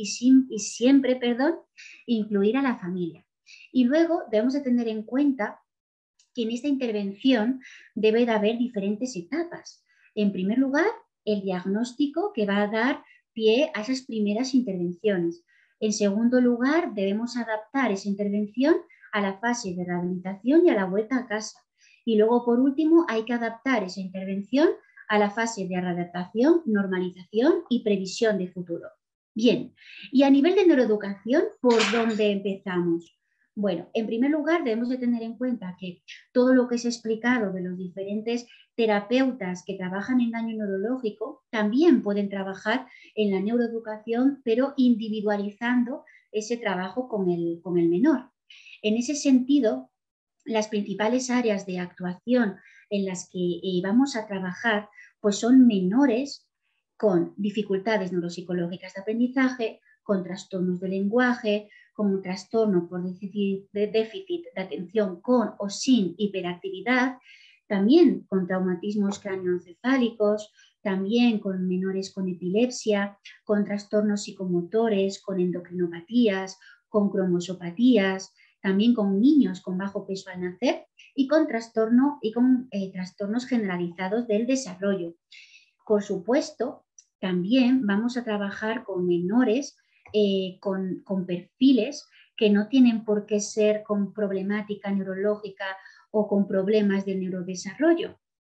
incluir a la familia. Y luego debemos de tener en cuenta que en esta intervención debe de haber diferentes etapas. En primer lugar, el diagnóstico que va a dar pie a esas primeras intervenciones. En segundo lugar, debemos adaptar esa intervención a la fase de rehabilitación y a la vuelta a casa. Y luego, por último, hay que adaptar esa intervención a la fase de readaptación, normalización y previsión de futuro. Bien, y a nivel de neuroeducación, ¿por dónde empezamos? Bueno, en primer lugar debemos de tener en cuenta que todo lo que se ha explicado de los diferentes terapeutas que trabajan en daño neurológico también pueden trabajar en la neuroeducación, pero individualizando ese trabajo con el menor. En ese sentido, las principales áreas de actuación en las que vamos a trabajar pues son menores con dificultades neuropsicológicas de aprendizaje, con trastornos de lenguaje, con un trastorno por déficit de atención con o sin hiperactividad, también con traumatismos cráneoencefálicos, también con menores con epilepsia, con trastornos psicomotores, con endocrinopatías, con cromosopatías, también con niños con bajo peso al nacer y con trastornos generalizados del desarrollo. Por supuesto, también vamos a trabajar con menores con perfiles que no tienen por qué ser con problemática neurológica o con problemas del neurodesarrollo.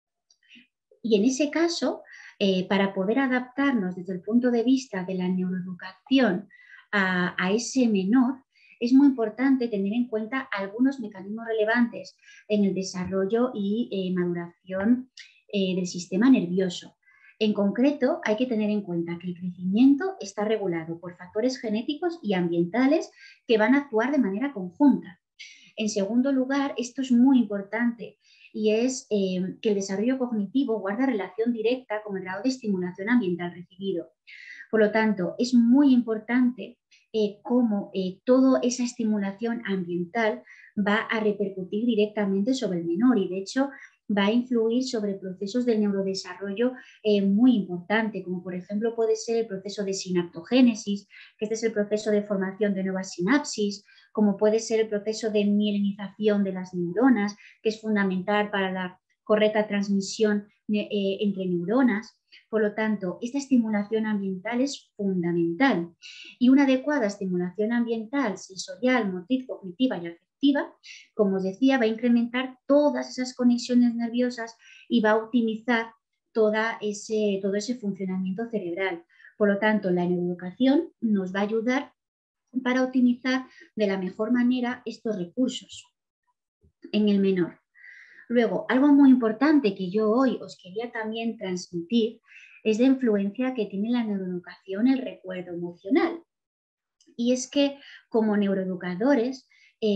Y en ese caso, para poder adaptarnos desde el punto de vista de la neuroeducación a ese menor, es muy importante tener en cuenta algunos mecanismos relevantes en el desarrollo y maduración del sistema nervioso. En concreto, hay que tener en cuenta que el crecimiento está regulado por factores genéticos y ambientales que van a actuar de manera conjunta. En segundo lugar, esto es muy importante y es que el desarrollo cognitivo guarda relación directa con el grado de estimulación ambiental recibido. Por lo tanto, es muy importante cómo toda esa estimulación ambiental va a repercutir directamente sobre el menor y, de hecho, va a influir sobre procesos del neurodesarrollo muy importante, como por ejemplo puede ser el proceso de sinaptogénesis, que este es el proceso de formación de nuevas sinapsis, como puede ser el proceso de mielinización de las neuronas, que es fundamental para la correcta transmisión entre neuronas. Por lo tanto, esta estimulación ambiental es fundamental y una adecuada estimulación ambiental sensorial, motriz, cognitiva y afectiva, como os decía, va a incrementar todas esas conexiones nerviosas y va a optimizar todo ese funcionamiento cerebral. Por lo tanto, la neuroeducación nos va a ayudar para optimizar de la mejor manera estos recursos en el menor. Luego, algo muy importante que yo hoy os quería también transmitir es la influencia que tiene la neuroeducación en el recuerdo emocional. Y es que como neuroeducadores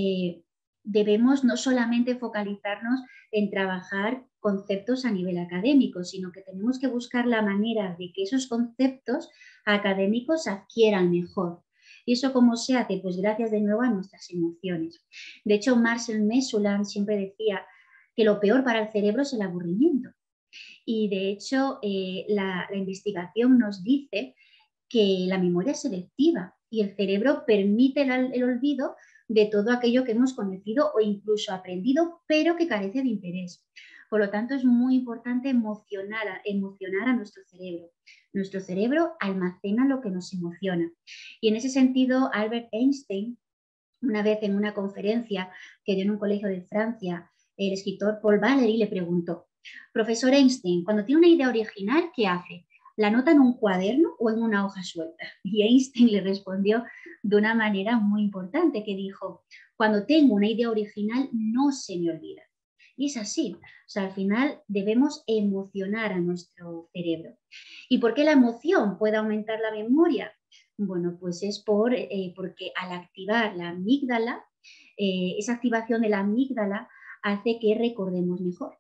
debemos no solamente focalizarnos en trabajar conceptos a nivel académico, sino que tenemos que buscar la manera de que esos conceptos académicos se adquieran mejor. ¿Y eso cómo se hace? Pues gracias de nuevo a nuestras emociones. De hecho, Marcel Mesulam siempre decía que lo peor para el cerebro es el aburrimiento. Y de hecho, la investigación nos dice que la memoria es selectiva y el cerebro permite el olvido de todo aquello que hemos conocido o incluso aprendido, pero que carece de interés. Por lo tanto, es muy importante emocionar a nuestro cerebro. Nuestro cerebro almacena lo que nos emociona. Y en ese sentido, Albert Einstein, una vez en una conferencia que dio en un colegio de Francia, el escritor Paul Valéry le preguntó: profesor Einstein, cuando tiene una idea original, ¿qué hace? ¿La anota en un cuaderno o en una hoja suelta? Y Einstein le respondió de una manera muy importante, que dijo: cuando tengo una idea original no se me olvida. Y es así, o sea, al final debemos emocionar a nuestro cerebro. ¿Y por qué la emoción puede aumentar la memoria? Bueno, pues es porque al activar la amígdala, esa activación de la amígdala hace que recordemos mejor.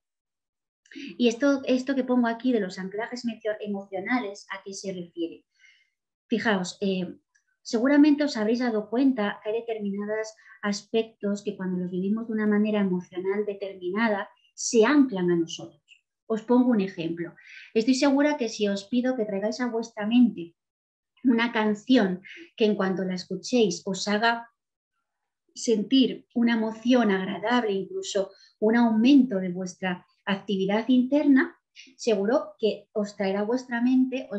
Y esto que pongo aquí de los anclajes emocionales, ¿a qué se refiere? Fijaos, seguramente os habréis dado cuenta que hay determinados aspectos que cuando los vivimos de una manera emocional determinada se anclan a nosotros. Os pongo un ejemplo. Estoy segura que si os pido que traigáis a vuestra mente una canción que en cuanto la escuchéis os haga sentir una emoción agradable, incluso un aumento de vuestra actividad interna, seguro que os traerá a vuestra mente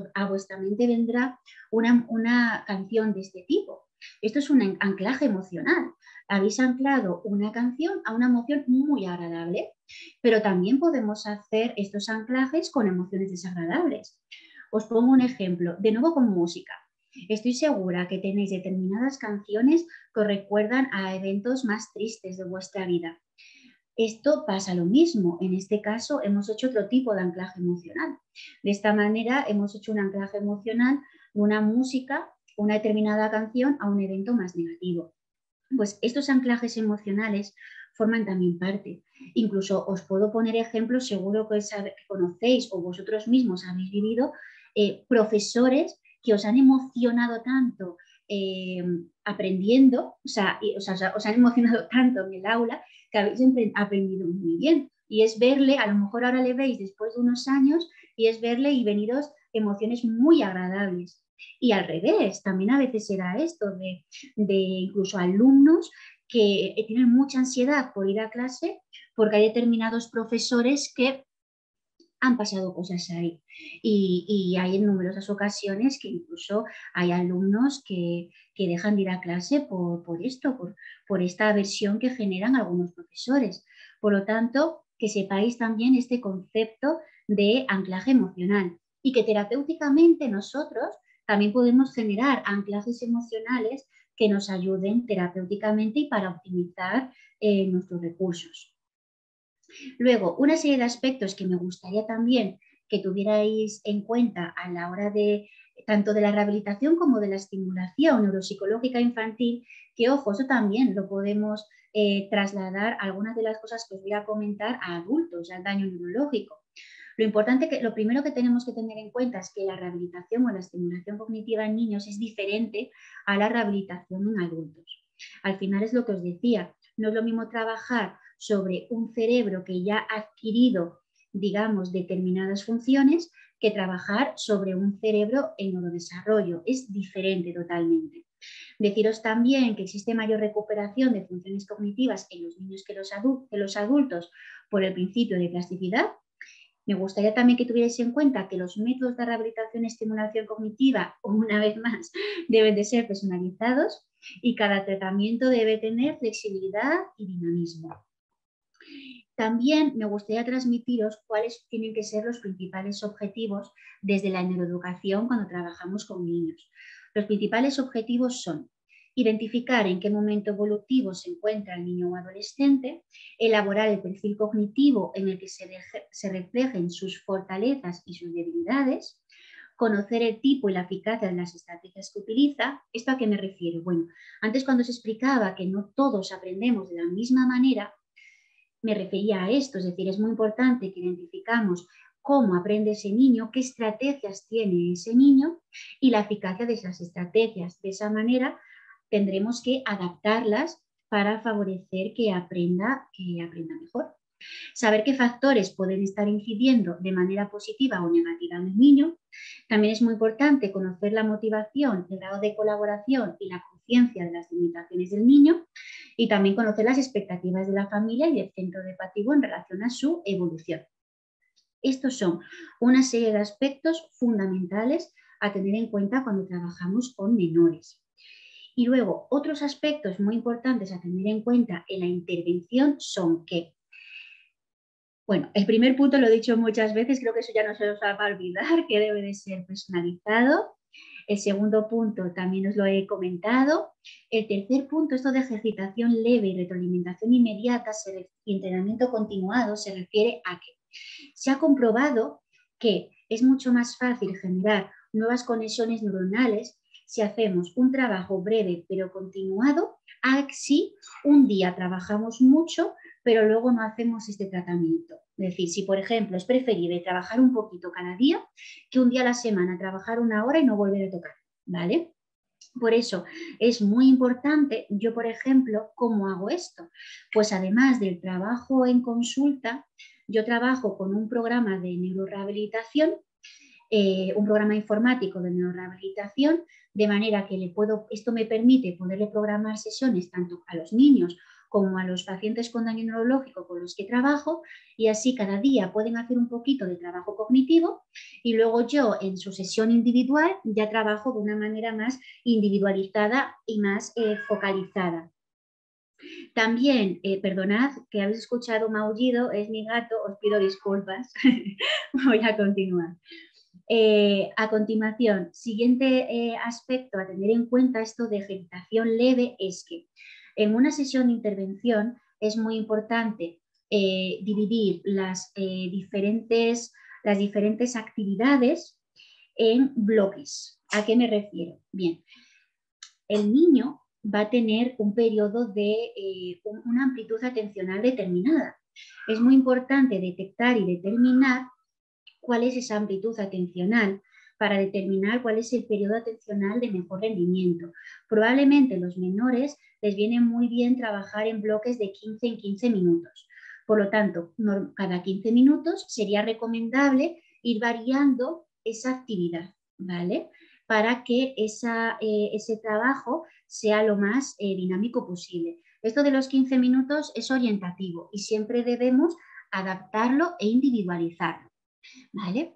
vendrá una canción de este tipo. Esto es un anclaje emocional. Habéis anclado una canción a una emoción muy agradable, pero también podemos hacer estos anclajes con emociones desagradables. Os pongo un ejemplo, de nuevo con música. Estoy segura que tenéis determinadas canciones que os recuerdan a eventos más tristes de vuestra vida. Esto pasa lo mismo. En este caso hemos hecho otro tipo de anclaje emocional. De esta manera hemos hecho un anclaje emocional de una música, una determinada canción a un evento más negativo. Pues estos anclajes emocionales forman también parte. Incluso os puedo poner ejemplos, seguro que conocéis o vosotros mismos habéis vivido, profesores que os han emocionado tanto aprendiendo, os han emocionado tanto en el aula que habéis aprendido muy bien. Y es verle, a lo mejor ahora le veis después de unos años, y es verle y veniros emociones muy agradables. Y al revés, también a veces será esto de incluso alumnos que tienen mucha ansiedad por ir a clase porque hay determinados profesores que han pasado cosas ahí. Y hay en numerosas ocasiones que incluso hay alumnos que dejan de ir a clase por esto, por esta aversión que generan algunos profesores. Por lo tanto, que sepáis también este concepto de anclaje emocional y que terapéuticamente nosotros también podemos generar anclajes emocionales que nos ayuden terapéuticamente y para optimizar nuestros recursos. Luego, una serie de aspectos que me gustaría también que tuvierais en cuenta a la hora de tanto de la rehabilitación como de la estimulación neuropsicológica infantil, que ojo, eso también lo podemos trasladar a algunas de las cosas que os voy a comentar a adultos, al daño neurológico. Lo primero que tenemos que tener en cuenta es que la rehabilitación o la estimulación cognitiva en niños es diferente a la rehabilitación en adultos. Al final es lo que os decía, no es lo mismo trabajar sobre un cerebro que ya ha adquirido, digamos, determinadas funciones que trabajar sobre un cerebro en neurodesarrollo. Es diferente totalmente. Deciros también que existe mayor recuperación de funciones cognitivas en los niños que los adultos por el principio de plasticidad. Me gustaría también que tuvierais en cuenta que los métodos de rehabilitación y estimulación cognitiva, una vez más, deben de ser personalizados y cada tratamiento debe tener flexibilidad y dinamismo. También me gustaría transmitiros cuáles tienen que ser los principales objetivos desde la neuroeducación cuando trabajamos con niños. Los principales objetivos son identificar en qué momento evolutivo se encuentra el niño o adolescente, elaborar el perfil cognitivo en el que se reflejen sus fortalezas y sus debilidades, conocer el tipo y la eficacia de las estrategias que utiliza. ¿Esto a qué me refiero? Bueno, antes cuando se explicaba que no todos aprendemos de la misma manera, me refería a esto, es decir, es muy importante que identificamos cómo aprende ese niño, qué estrategias tiene ese niño y la eficacia de esas estrategias. De esa manera tendremos que adaptarlas para favorecer que aprenda mejor. Saber qué factores pueden estar incidiendo de manera positiva o negativa en el niño. También es muy importante conocer la motivación, el grado de colaboración y la conciencia de las limitaciones del niño y también conocer las expectativas de la familia y del centro educativo en relación a su evolución. Estos son una serie de aspectos fundamentales a tener en cuenta cuando trabajamos con menores. Y luego, otros aspectos muy importantes a tener en cuenta en la intervención son que, bueno, el primer punto lo he dicho muchas veces, creo que eso ya no se os va a olvidar, que debe de ser personalizado. El segundo punto también os lo he comentado. El tercer punto, esto de ejercitación leve y retroalimentación inmediata y entrenamiento continuado, se refiere a que se ha comprobado que es mucho más fácil generar nuevas conexiones neuronales si hacemos un trabajo breve pero continuado, a si un día trabajamos mucho pero luego no hacemos este tratamiento. Es decir, si por ejemplo es preferible trabajar un poquito cada día que un día a la semana trabajar una hora y no volver a tocar, ¿vale? Por eso es muy importante, yo por ejemplo, ¿cómo hago esto? Pues además del trabajo en consulta, yo trabajo con un programa de neurorehabilitación, un programa informático de neurorehabilitación, de manera que esto me permite poderle programar sesiones tanto a los niños como a los pacientes con daño neurológico con los que trabajo, y así cada día pueden hacer un poquito de trabajo cognitivo y luego yo en su sesión individual ya trabajo de una manera más individualizada y más focalizada. También, perdonad que habéis escuchado un maullido, es mi gato, os pido disculpas. Voy a continuar. A continuación, siguiente aspecto a tener en cuenta esto de agitación leve es que en una sesión de intervención es muy importante dividir las diferentes actividades en bloques. ¿A qué me refiero? Bien, el niño va a tener un periodo de una amplitud atencional determinada. Es muy importante detectar y determinar cuál es esa amplitud atencional para determinar cuál es el periodo atencional de mejor rendimiento. Probablemente los menores les viene muy bien trabajar en bloques de 15 en 15 minutos. Por lo tanto, cada 15 minutos sería recomendable ir variando esa actividad, ¿vale? Para que ese trabajo sea lo más dinámico posible. Esto de los 15 minutos es orientativo y siempre debemos adaptarlo e individualizarlo. ¿Vale?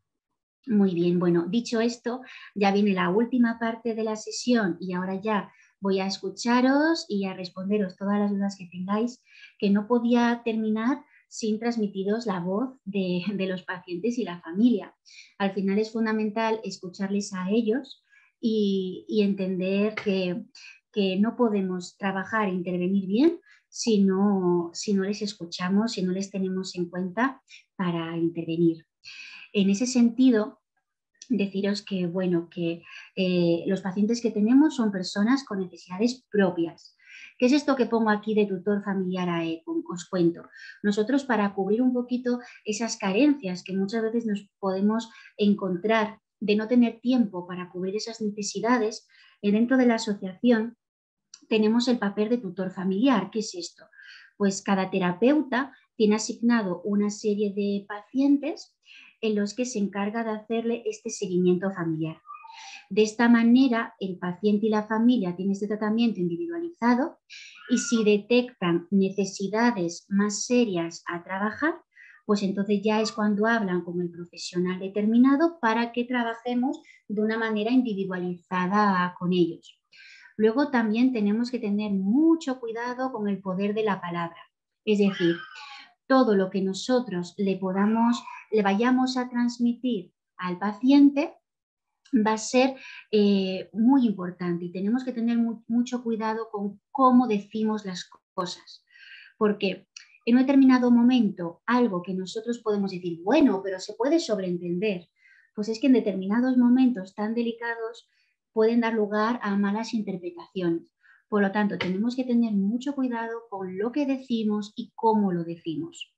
Muy bien, bueno, dicho esto, ya viene la última parte de la sesión y ahora ya voy a escucharos y a responderos todas las dudas que tengáis, que no podía terminar sin transmitiros la voz de los pacientes y la familia. Al final es fundamental escucharles a ellos y entender que no podemos trabajar e intervenir bien si no les escuchamos, si no les tenemos en cuenta para intervenir. En ese sentido, deciros que, bueno, que los pacientes que tenemos son personas con necesidades propias. ¿Qué es esto que pongo aquí de tutor familiar a ECO? Os cuento. Nosotros, para cubrir un poquito esas carencias que muchas veces nos podemos encontrar de no tener tiempo para cubrir esas necesidades, dentro de la asociación tenemos el papel de tutor familiar. ¿Qué es esto? Pues cada terapeuta tiene asignado una serie de pacientes en los que se encarga de hacerle este seguimiento familiar. De esta manera, el paciente y la familia tienen este tratamiento individualizado y si detectan necesidades más serias a trabajar, pues entonces ya es cuando hablan con el profesional determinado para que trabajemos de una manera individualizada con ellos. Luego también tenemos que tener mucho cuidado con el poder de la palabra. Es decir, todo lo que nosotros le vayamos a transmitir al paciente va a ser muy importante y tenemos que tener mucho cuidado con cómo decimos las cosas. Porque en un determinado momento, algo que nosotros podemos decir, bueno, pero se puede sobreentender, pues es que en determinados momentos tan delicados pueden dar lugar a malas interpretaciones. Por lo tanto, tenemos que tener mucho cuidado con lo que decimos y cómo lo decimos.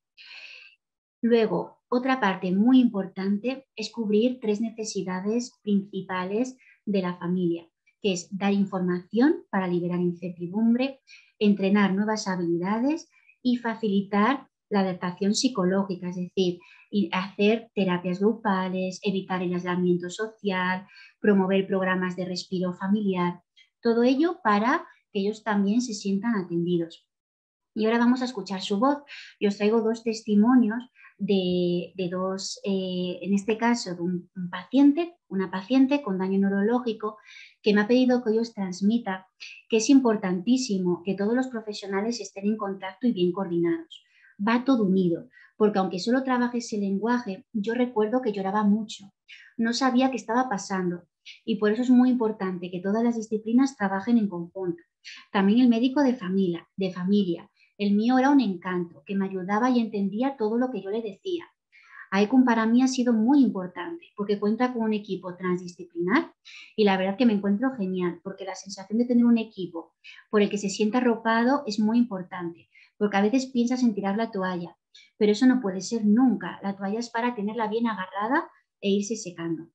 Luego, otra parte muy importante es cubrir 3 necesidades principales de la familia, que es dar información para liberar incertidumbre, entrenar nuevas habilidades y facilitar la adaptación psicológica, es decir, hacer terapias grupales, evitar el aislamiento social, promover programas de respiro familiar, todo ello para que ellos también se sientan atendidos. Y ahora vamos a escuchar su voz. Yo os traigo 2 testimonios de dos, en este caso, de una paciente con daño neurológico que me ha pedido que yo os transmita que es importantísimo que todos los profesionales estén en contacto y bien coordinados. Va todo unido, porque aunque solo trabaje ese lenguaje, yo recuerdo que lloraba mucho. No sabía qué estaba pasando y por eso es muy importante que todas las disciplinas trabajen en conjunto. También el médico de familia. El mío era un encanto, que me ayudaba y entendía todo lo que yo le decía. AECUM para mí ha sido muy importante porque cuenta con un equipo transdisciplinar y la verdad que me encuentro genial porque la sensación de tener un equipo por el que se sienta arropado es muy importante porque a veces piensas en tirar la toalla, pero eso no puede ser nunca. La toalla es para tenerla bien agarrada e irse secando.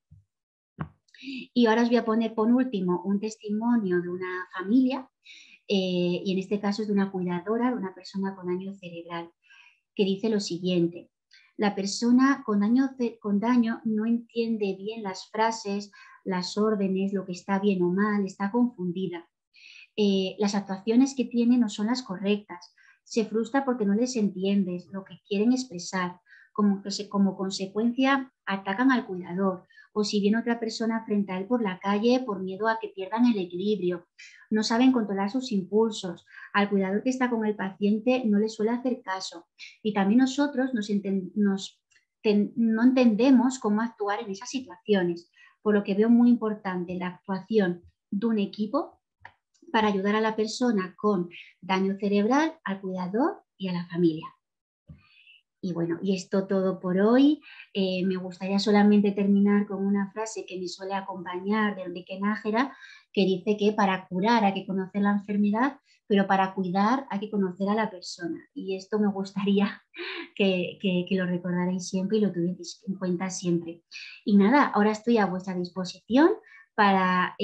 Y ahora os voy a poner por último un testimonio de una familia y en este caso es de una cuidadora, de una persona con daño cerebral, que dice lo siguiente: la persona con daño no entiende bien las frases, las órdenes, lo que está bien o mal, está confundida. Las actuaciones que tiene no son las correctas, se frustra porque no les entiendes lo que quieren expresar, como consecuencia atacan al cuidador o si viene otra persona frente a él por la calle por miedo a que pierdan el equilibrio, no saben controlar sus impulsos, al cuidador que está con el paciente no le suele hacer caso y también nosotros no entendemos cómo actuar en esas situaciones, por lo que veo muy importante la actuación de un equipo para ayudar a la persona con daño cerebral, al cuidador y a la familia. Y bueno, y esto todo por hoy. Me gustaría solamente terminar con una frase que me suele acompañar de Enrique Nájera, que dice que para curar hay que conocer la enfermedad, pero para cuidar hay que conocer a la persona. Y esto me gustaría que lo recordaréis siempre y lo tuvierais en cuenta siempre. Y nada, ahora estoy a vuestra disposición para,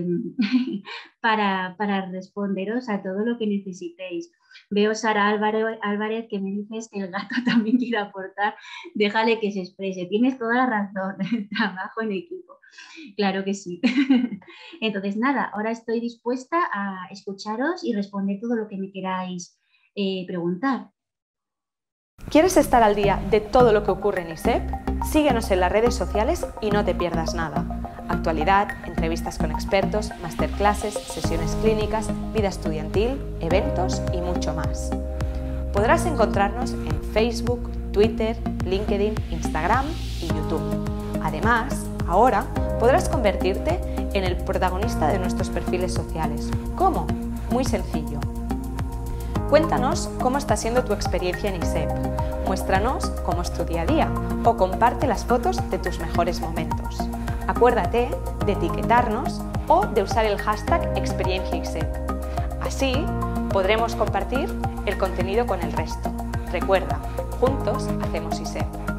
para responderos a todo lo que necesitéis. Veo Sara Álvarez que me dices que el gato también quiere aportar, déjale que se exprese, tienes toda la razón, trabajo en equipo, claro que sí. Entonces nada, ahora estoy dispuesta a escucharos y responder todo lo que me queráis preguntar. ¿Quieres estar al día de todo lo que ocurre en ISEP? Síguenos en las redes sociales y no te pierdas nada. Actualidad, entrevistas con expertos, masterclasses, sesiones clínicas, vida estudiantil, eventos y mucho más. Podrás encontrarnos en Facebook, Twitter, LinkedIn, Instagram y YouTube. Además, ahora podrás convertirte en el protagonista de nuestros perfiles sociales. ¿Cómo? Muy sencillo. Cuéntanos cómo está siendo tu experiencia en ISEP. Muéstranos cómo es tu día a día o comparte las fotos de tus mejores momentos. Acuérdate de etiquetarnos o de usar el hashtag #ExperienciaISEP. Así podremos compartir el contenido con el resto. Recuerda, juntos hacemos ISEP.